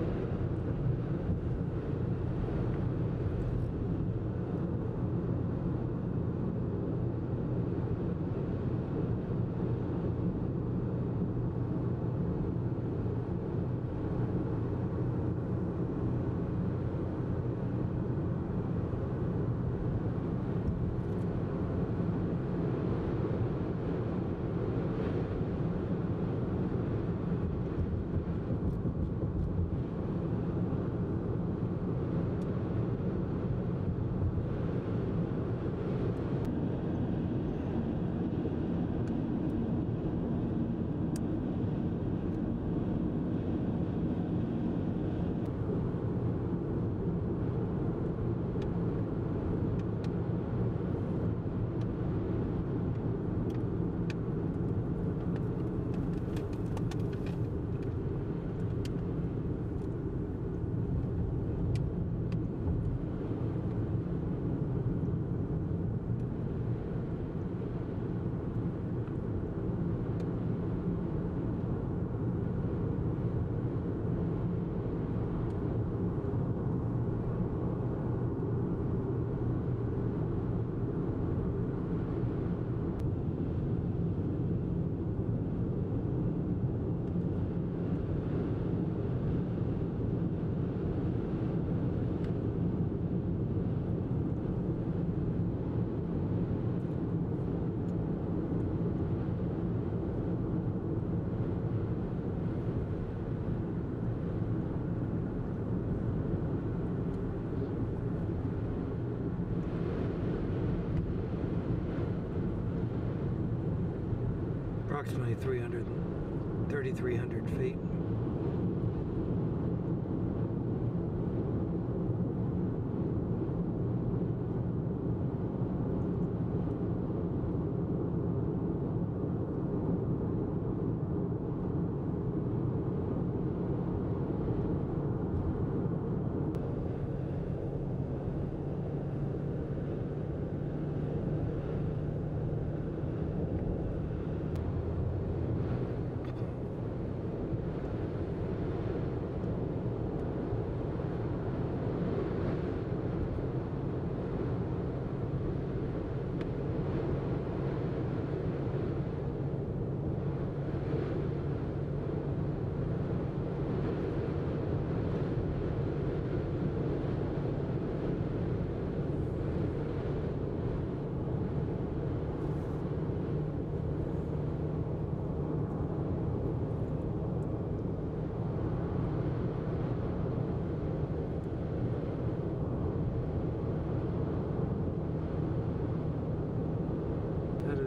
Approximately 3,300 feet.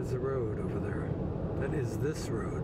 There's a road over there. That is this road.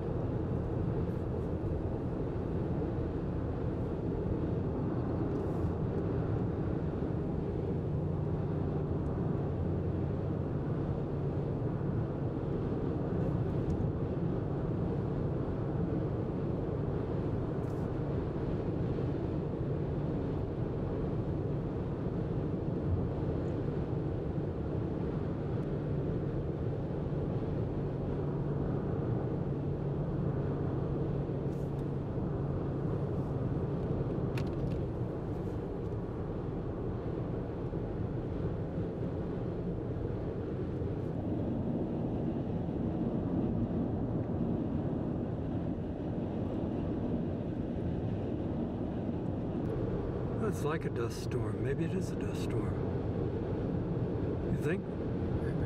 It's like a dust storm. Maybe it is a dust storm. You think? Maybe.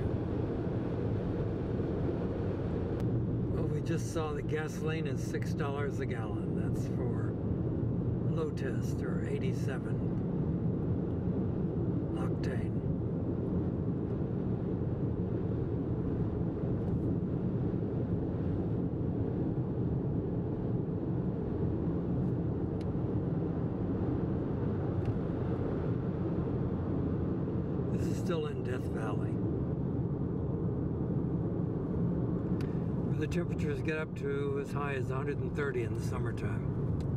Well, we just saw that gasoline is $6 a gallon. That's for low test, or 87 octane. Still in Death Valley, where the temperatures get up to as high as 130 in the summertime.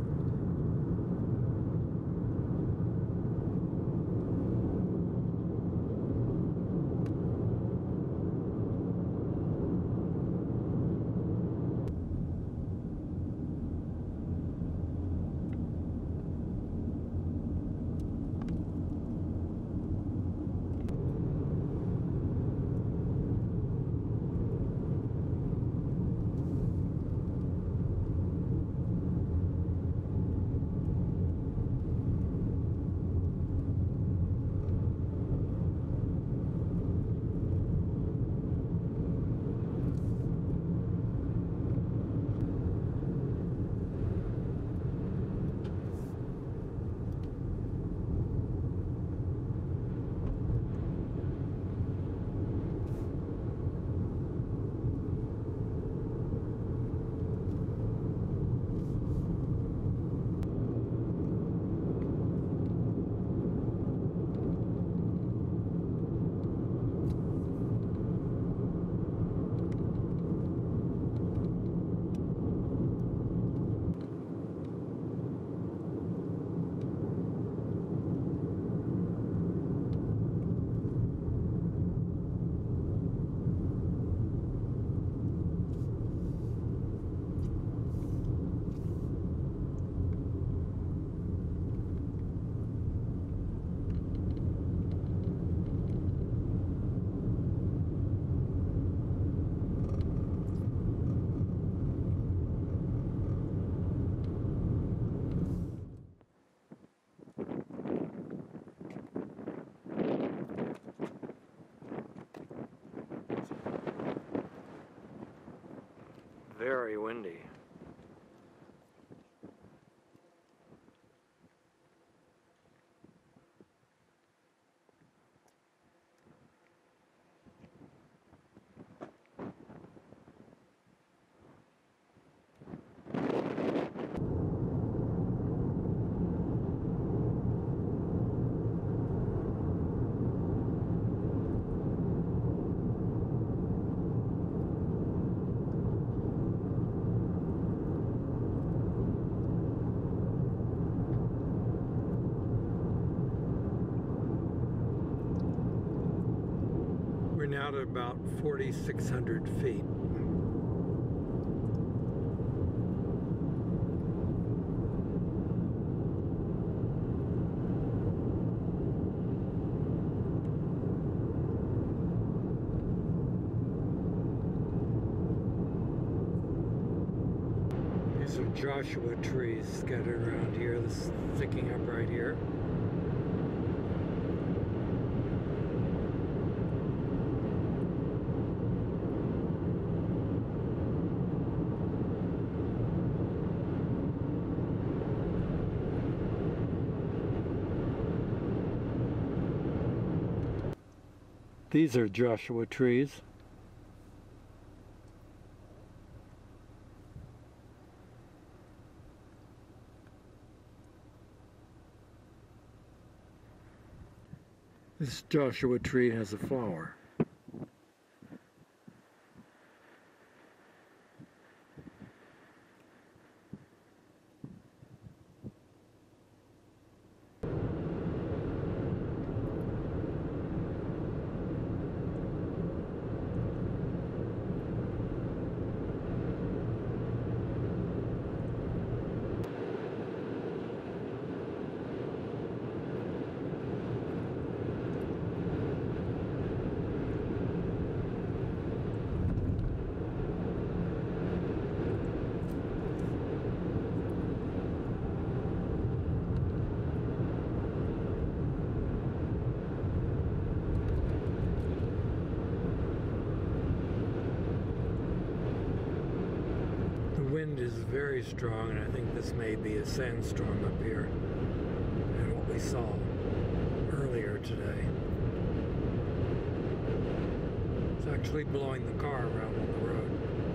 Very windy. We're now at about 4,600 feet. These are Joshua trees scattered around here. This is sticking up right here. These are Joshua trees. This Joshua tree has a flower. The wind is very strong, and I think this may be a sandstorm up here, and what we saw earlier today. It's actually blowing the car around on the road.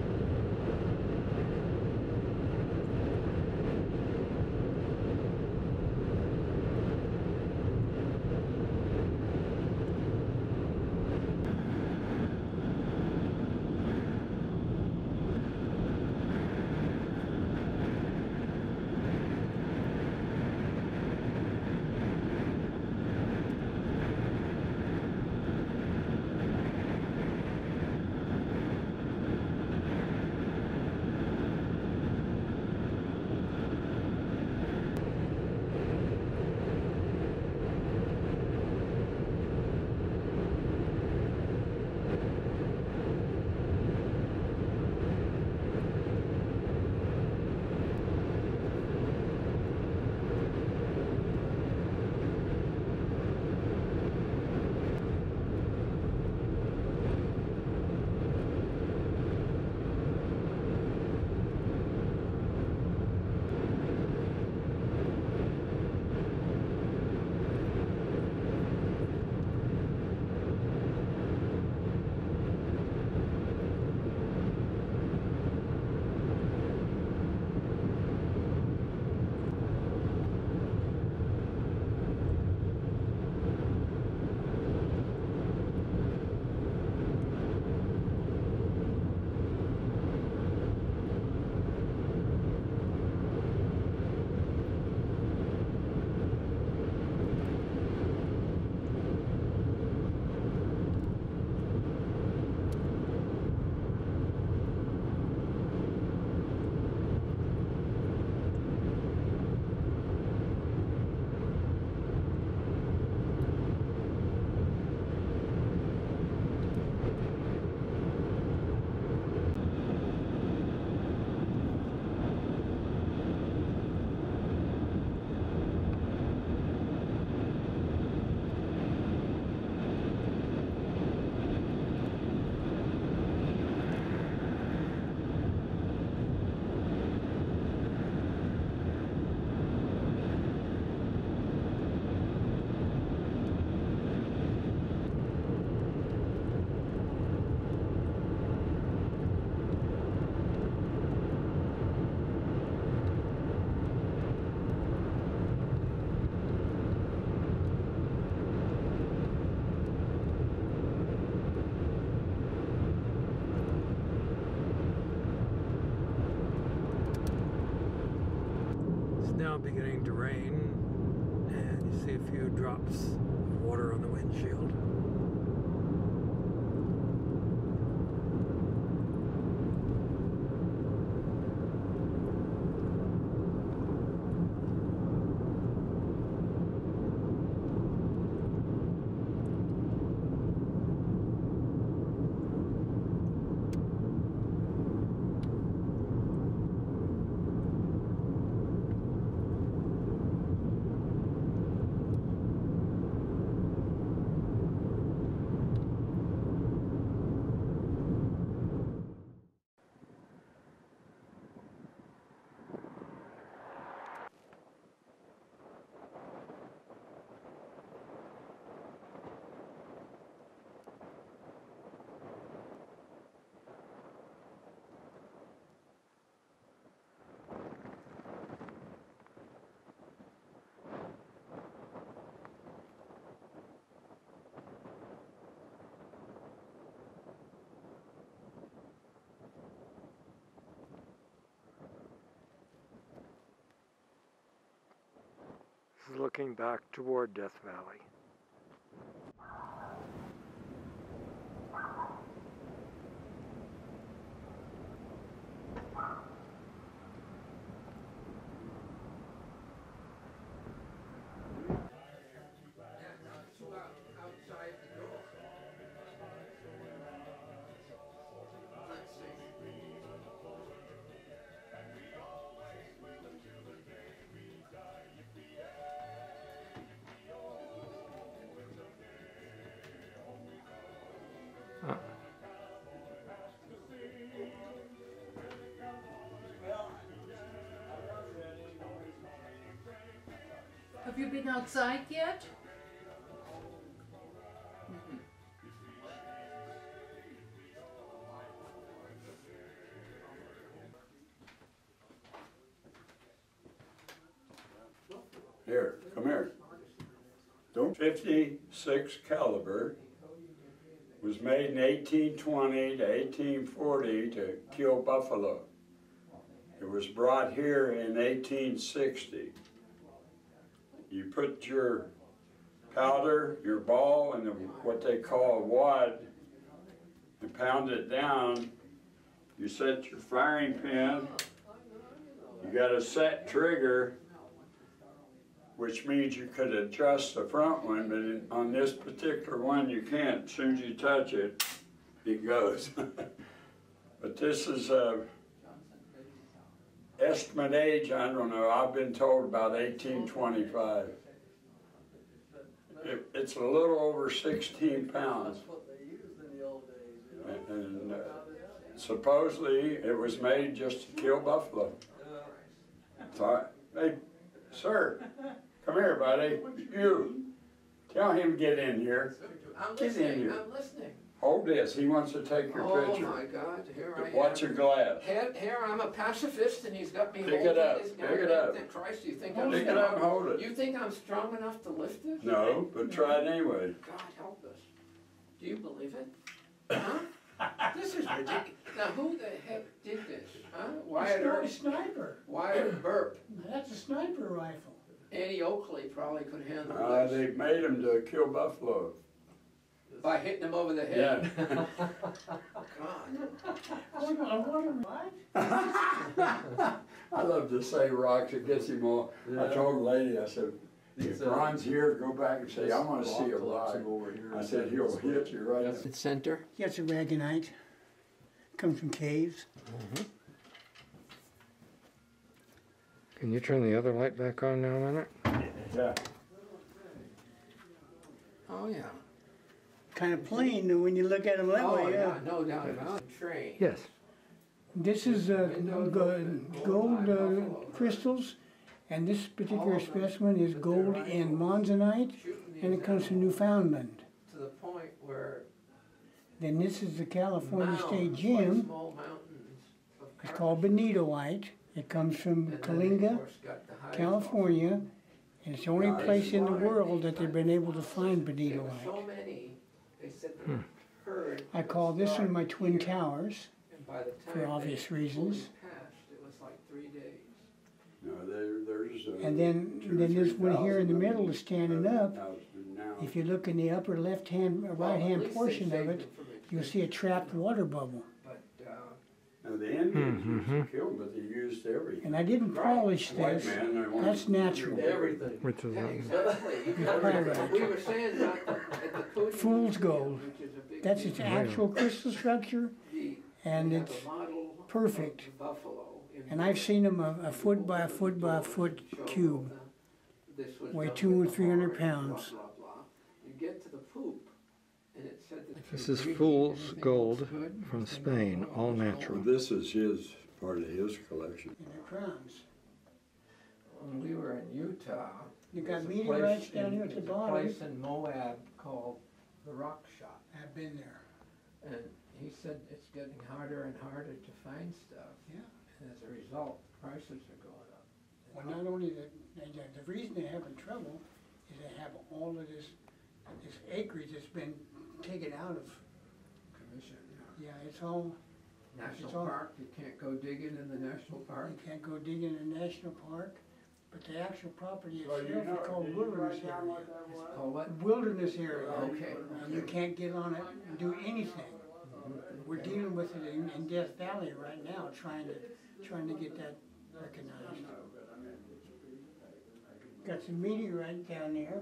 Now beginning to rain, and you see a few drops of water on the windshield. looking back toward Death Valley. Have you been outside yet? Here, come here. Don't 56 caliber was made in 1820 to 1840 to kill buffalo. It was brought here in 1860. You put your powder, your ball, and what they call a wad, you pound it down, you set your firing pin, you got a set trigger, which means you could adjust the front one, but on this particular one you can't. As soon as you touch it, it goes. But this is estimate age, I don't know, I've been told about 1825. It's a little over 16 pounds. And supposedly it was made just to kill buffalo. So hey, sir, come here, buddy. You, tell him to get in here. Get in here. I'm listening. Hold this, he wants to take your picture. Oh my God, here I am. Watch your glass. Here I'm a pacifist and he's got me Pick holding it up, this pick it up. Christ, you think I'm Pick it up and hold it. You think I'm strong enough to lift this? No, but try it anyway. God help us. Do you believe it? Huh? This is ridiculous. Now who the heck did this? Huh? Wyatt Sniper. Wyatt Burp. That's a sniper rifle. Annie Oakley probably could handle this. They made him to kill buffalo. By hitting him over the head. Yeah. God. I love to say rocks, it gets him all. I told the lady, I said, if Ron's here, go back and say, I want to see a rock. I said, he'll hit you right in the center. Yeah, it's a ragonite. Comes from caves. Can you turn the other light back on now a minute? Yeah. Oh yeah. Kind of plain when you look at them that way. Yeah, no doubt about it. Train. Yes. This is gold crystals, and this particular specimen is gold and monzonite, and it comes from Newfoundland. To the point where Then this is the California State Gem. It's called bonitoite. It comes from Kalinga, California, and it's the only place in the world that they've been able to find bonitoite. so many, they said they heard. I call this one my Twin Towers, And by the time for obvious reasons. Passed, it was like 3 days. No, there's And then this one here in the middle is standing up. If you look in the upper left-hand, right-hand portion of it, you'll see a trapped water bubble. Now the Indians used to kill them, but they used everything. And I didn't polish White this. man, they wanted That's natural. Everything. Which is Pyrite. We were saying about at the Cody Fool's gold. which is a big That's its actual crystal structure, and it's perfect. And I've seen them a foot by a foot by a foot cube, weigh 200 or 300 pounds. You get to the poop, and it said that This is fool's gold from Spain, all natural. This is his part of his collection. And they're crowns. when we were in Utah. You got there's a meteorites place down here at the there's a bottom. place in Moab called the Rock Shop. I've been there. And he said it's getting harder and harder to find stuff. Yeah. And as a result, prices are going up. Well, not only that, the reason they're having trouble is they have all of this acreage that's been taken out of Commission. Yeah, it's all. National Park, you can't go digging in the national park. You can't go digging in the national park, But the actual property So itself you know, is called did you wilderness write down area. what that was? Oh, what? Wilderness area. Okay. And you can't get on it and do anything. We're dealing with it in Death Valley right now, trying to get that recognized. Got some meteorite down there.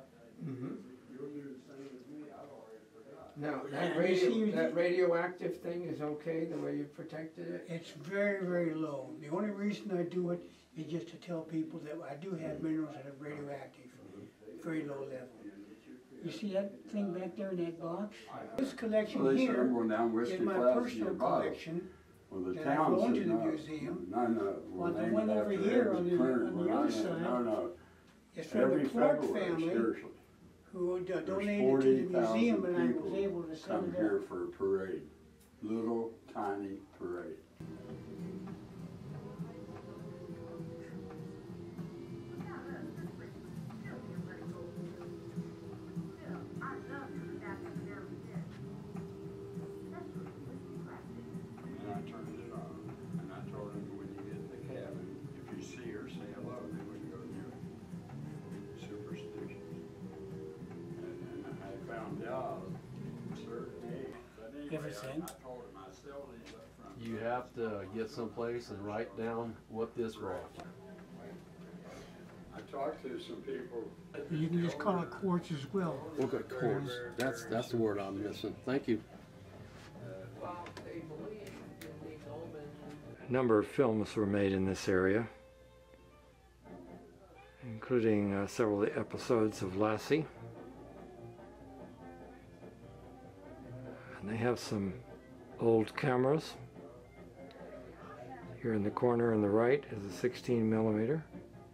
Now, Yeah, that radioactive thing is okay, the way you protected it? It's very, very low. The only reason I do it is just to tell people that I do have minerals that are radioactive, very low level. You see that thing back there in that box? This collection Well, they here started going down Whiskey is my Plaza personal and bought it. collection Well, the that I town belong to said the no. museum. No, no. Well, the named one over after here every on the printer other when I had- side No, no. It's from Every the Clark February, family seriously. who There's donated to the 40,000 museum, and I was people able to come send it here up. for a parade. Little tiny parade. And I turned it on, and I told him when you get in the cabin, if you see her, say hello, they wouldn't go near her. Superstitions. And I found out a certain age, but anyway, Everything. I told him I still these up front. You have to get someplace and write down what this was. I talked to some people. You can just call it quartz as well. Okay, quartz. That's the word I'm missing. Thank you. A number of films were made in this area, including several episodes of Lassie. And they have some old cameras. Here in the corner on the right is a 16 millimeter.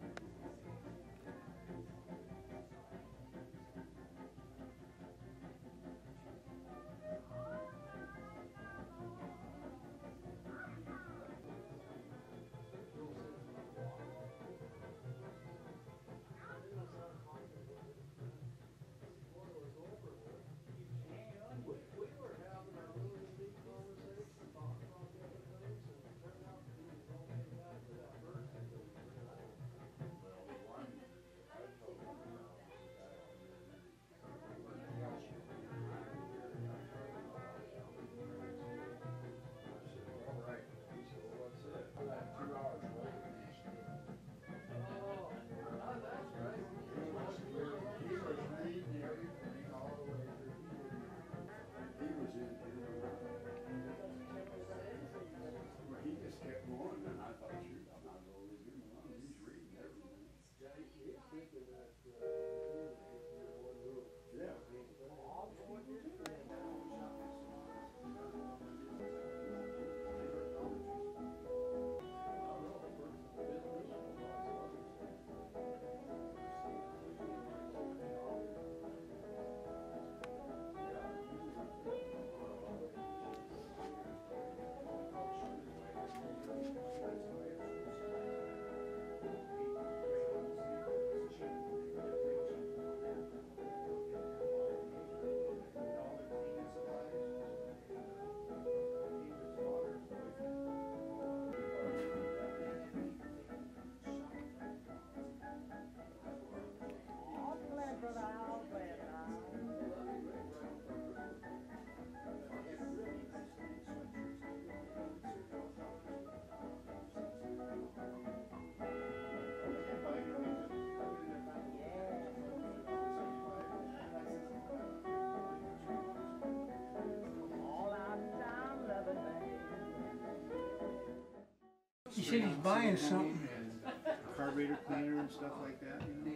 He said he's buying something. Carburetor cleaner and stuff like that, you know,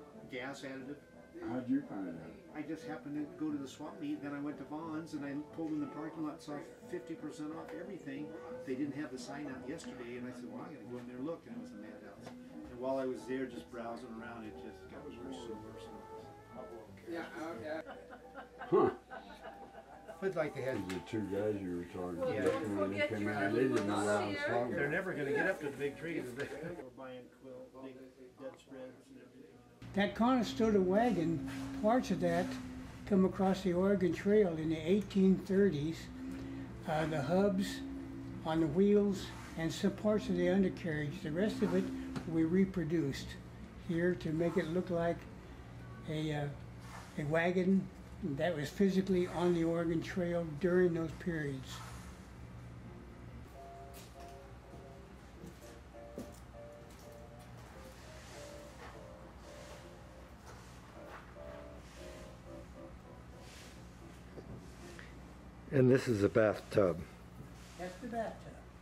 gas additive. How'd you find out? I just happened to go to the swap meet, then I went to Vaughn's and I pulled in the parking lot, saw 50% off everything. They didn't have the sign out yesterday, and I said, well, I gotta go in there and look, and it was a madhouse. And while I was there just browsing around, it just got worse and worse and worse. Huh. But like they had The two guys you were talking Yeah. to, when they came out, they didn't know what I was talking They're about. never gonna get up to the big trees. We're buying quilt, big dead spreads and everything. That Conestoga wagon, parts of that come across the Oregon Trail in the 1830s. The hubs on the wheels and some parts of the undercarriage. The rest of it we reproduced here to make it look like a wagon that was physically on the Oregon Trail during those periods. And this is a bathtub. That's the bathtub.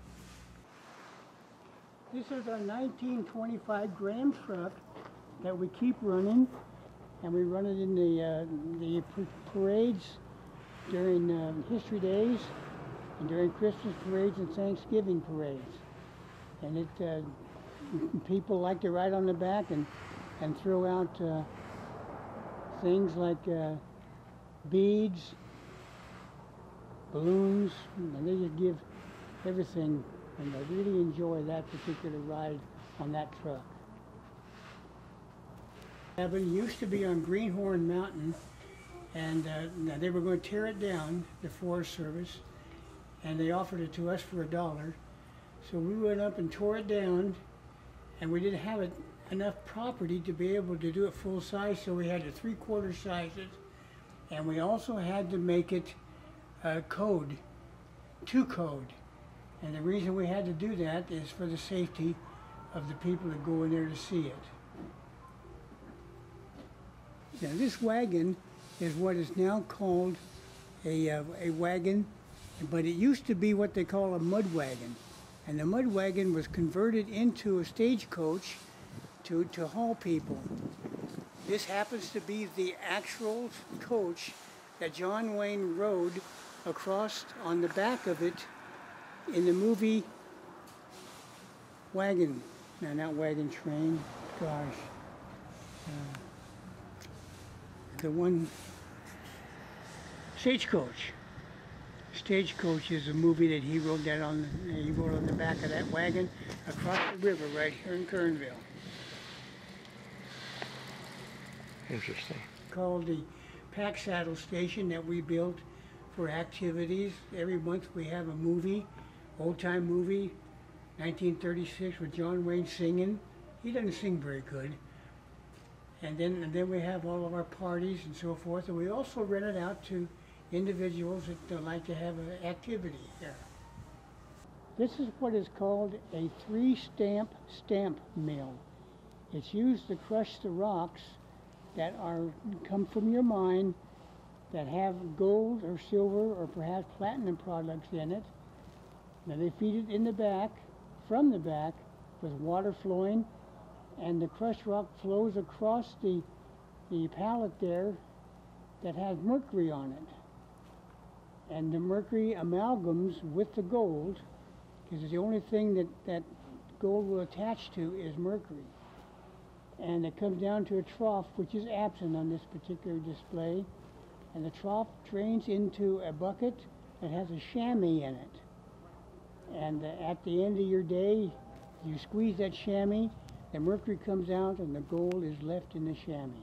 This is our 1925 Graham truck that we keep running, and we run it in the parades during History Days and during Christmas parades and Thanksgiving parades. And it people like to ride on the back and throw out things like beads, balloons, and they just give everything, and I really enjoy that particular ride on that truck. Cabin used to be on Greenhorn Mountain, and they were going to tear it down, the Forest Service, and they offered it to us for $1. So we went up and tore it down, and we didn't have enough property to be able to do it full size, so we had to 3/4 size it, and we also had to make it code, 2 code. And the reason we had to do that is for the safety of the people that go in there to see it. Now this wagon is what is now called a wagon, but it used to be what they call a mud wagon. And the mud wagon was converted into a stagecoach to haul people. This happens to be the actual coach that John Wayne rode across on the back of it in the movie Wagon, no, not Wagon Train, gosh, the one, Stagecoach. Stagecoach is a movie that he rode on the back of that wagon across the river right here in Kernville. Interesting. Called the Pack Saddle Station that we built for activities. Every month we have a movie, old-time movie, 1936 with John Wayne singing. He doesn't sing very good. And then we have all of our parties and so forth. And we also rent it out to individuals that like to have an activity here. This is what is called a 3-stamp stamp mill. It's used to crush the rocks that come from your mine that have gold or silver or perhaps platinum products in it. Now they feed it in the back, from the back, with water flowing, and the crushed rock flows across the pallet there that has mercury on it. And the mercury amalgams with the gold, because the only thing that gold will attach to is mercury. And it comes down to a trough, which is absent on this particular display. And the trough drains into a bucket that has a chamois in it. And at the end of your day, you squeeze that chamois, the mercury comes out, and the gold is left in the chamois.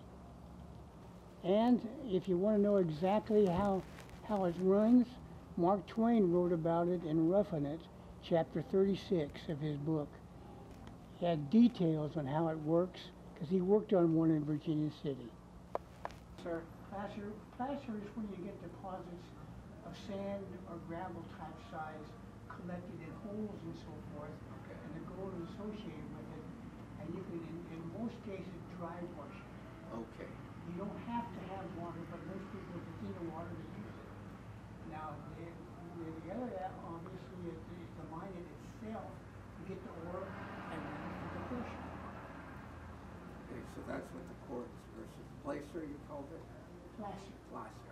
And if you want to know exactly how it runs, Mark Twain wrote about it in Roughing It, chapter 36 of his book. He had details on how it works, because he worked on one in Virginia City. Sir, placer is when you get deposits of sand or gravel type size collected in holes and so forth, and the gold is associated with it, and you can, in most cases, dry wash it. Okay. You don't have to have water, but most people, if it's in the water, they use it. Now, the other, obviously, is the mine in itself. You get the ore and then the crusher. Okay, so that's what the quartz versus placer, you called it? Placer. Placer.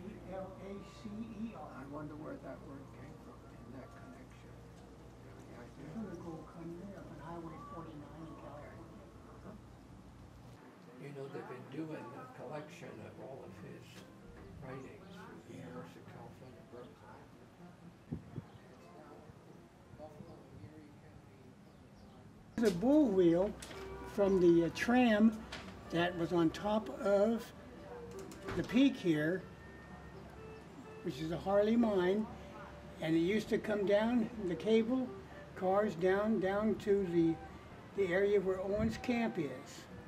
Placer. I wonder where that word came from in that connection. Any idea? It's a gold country up on Highway 49 in California. You know, they've been doing a collection of all of his writings through the University of California, Berkeley. There's a bull wheel from the tram that was on top of the peak here, which is a Harley mine, and it used to come down the cable, cars down to the area where Owen's camp is.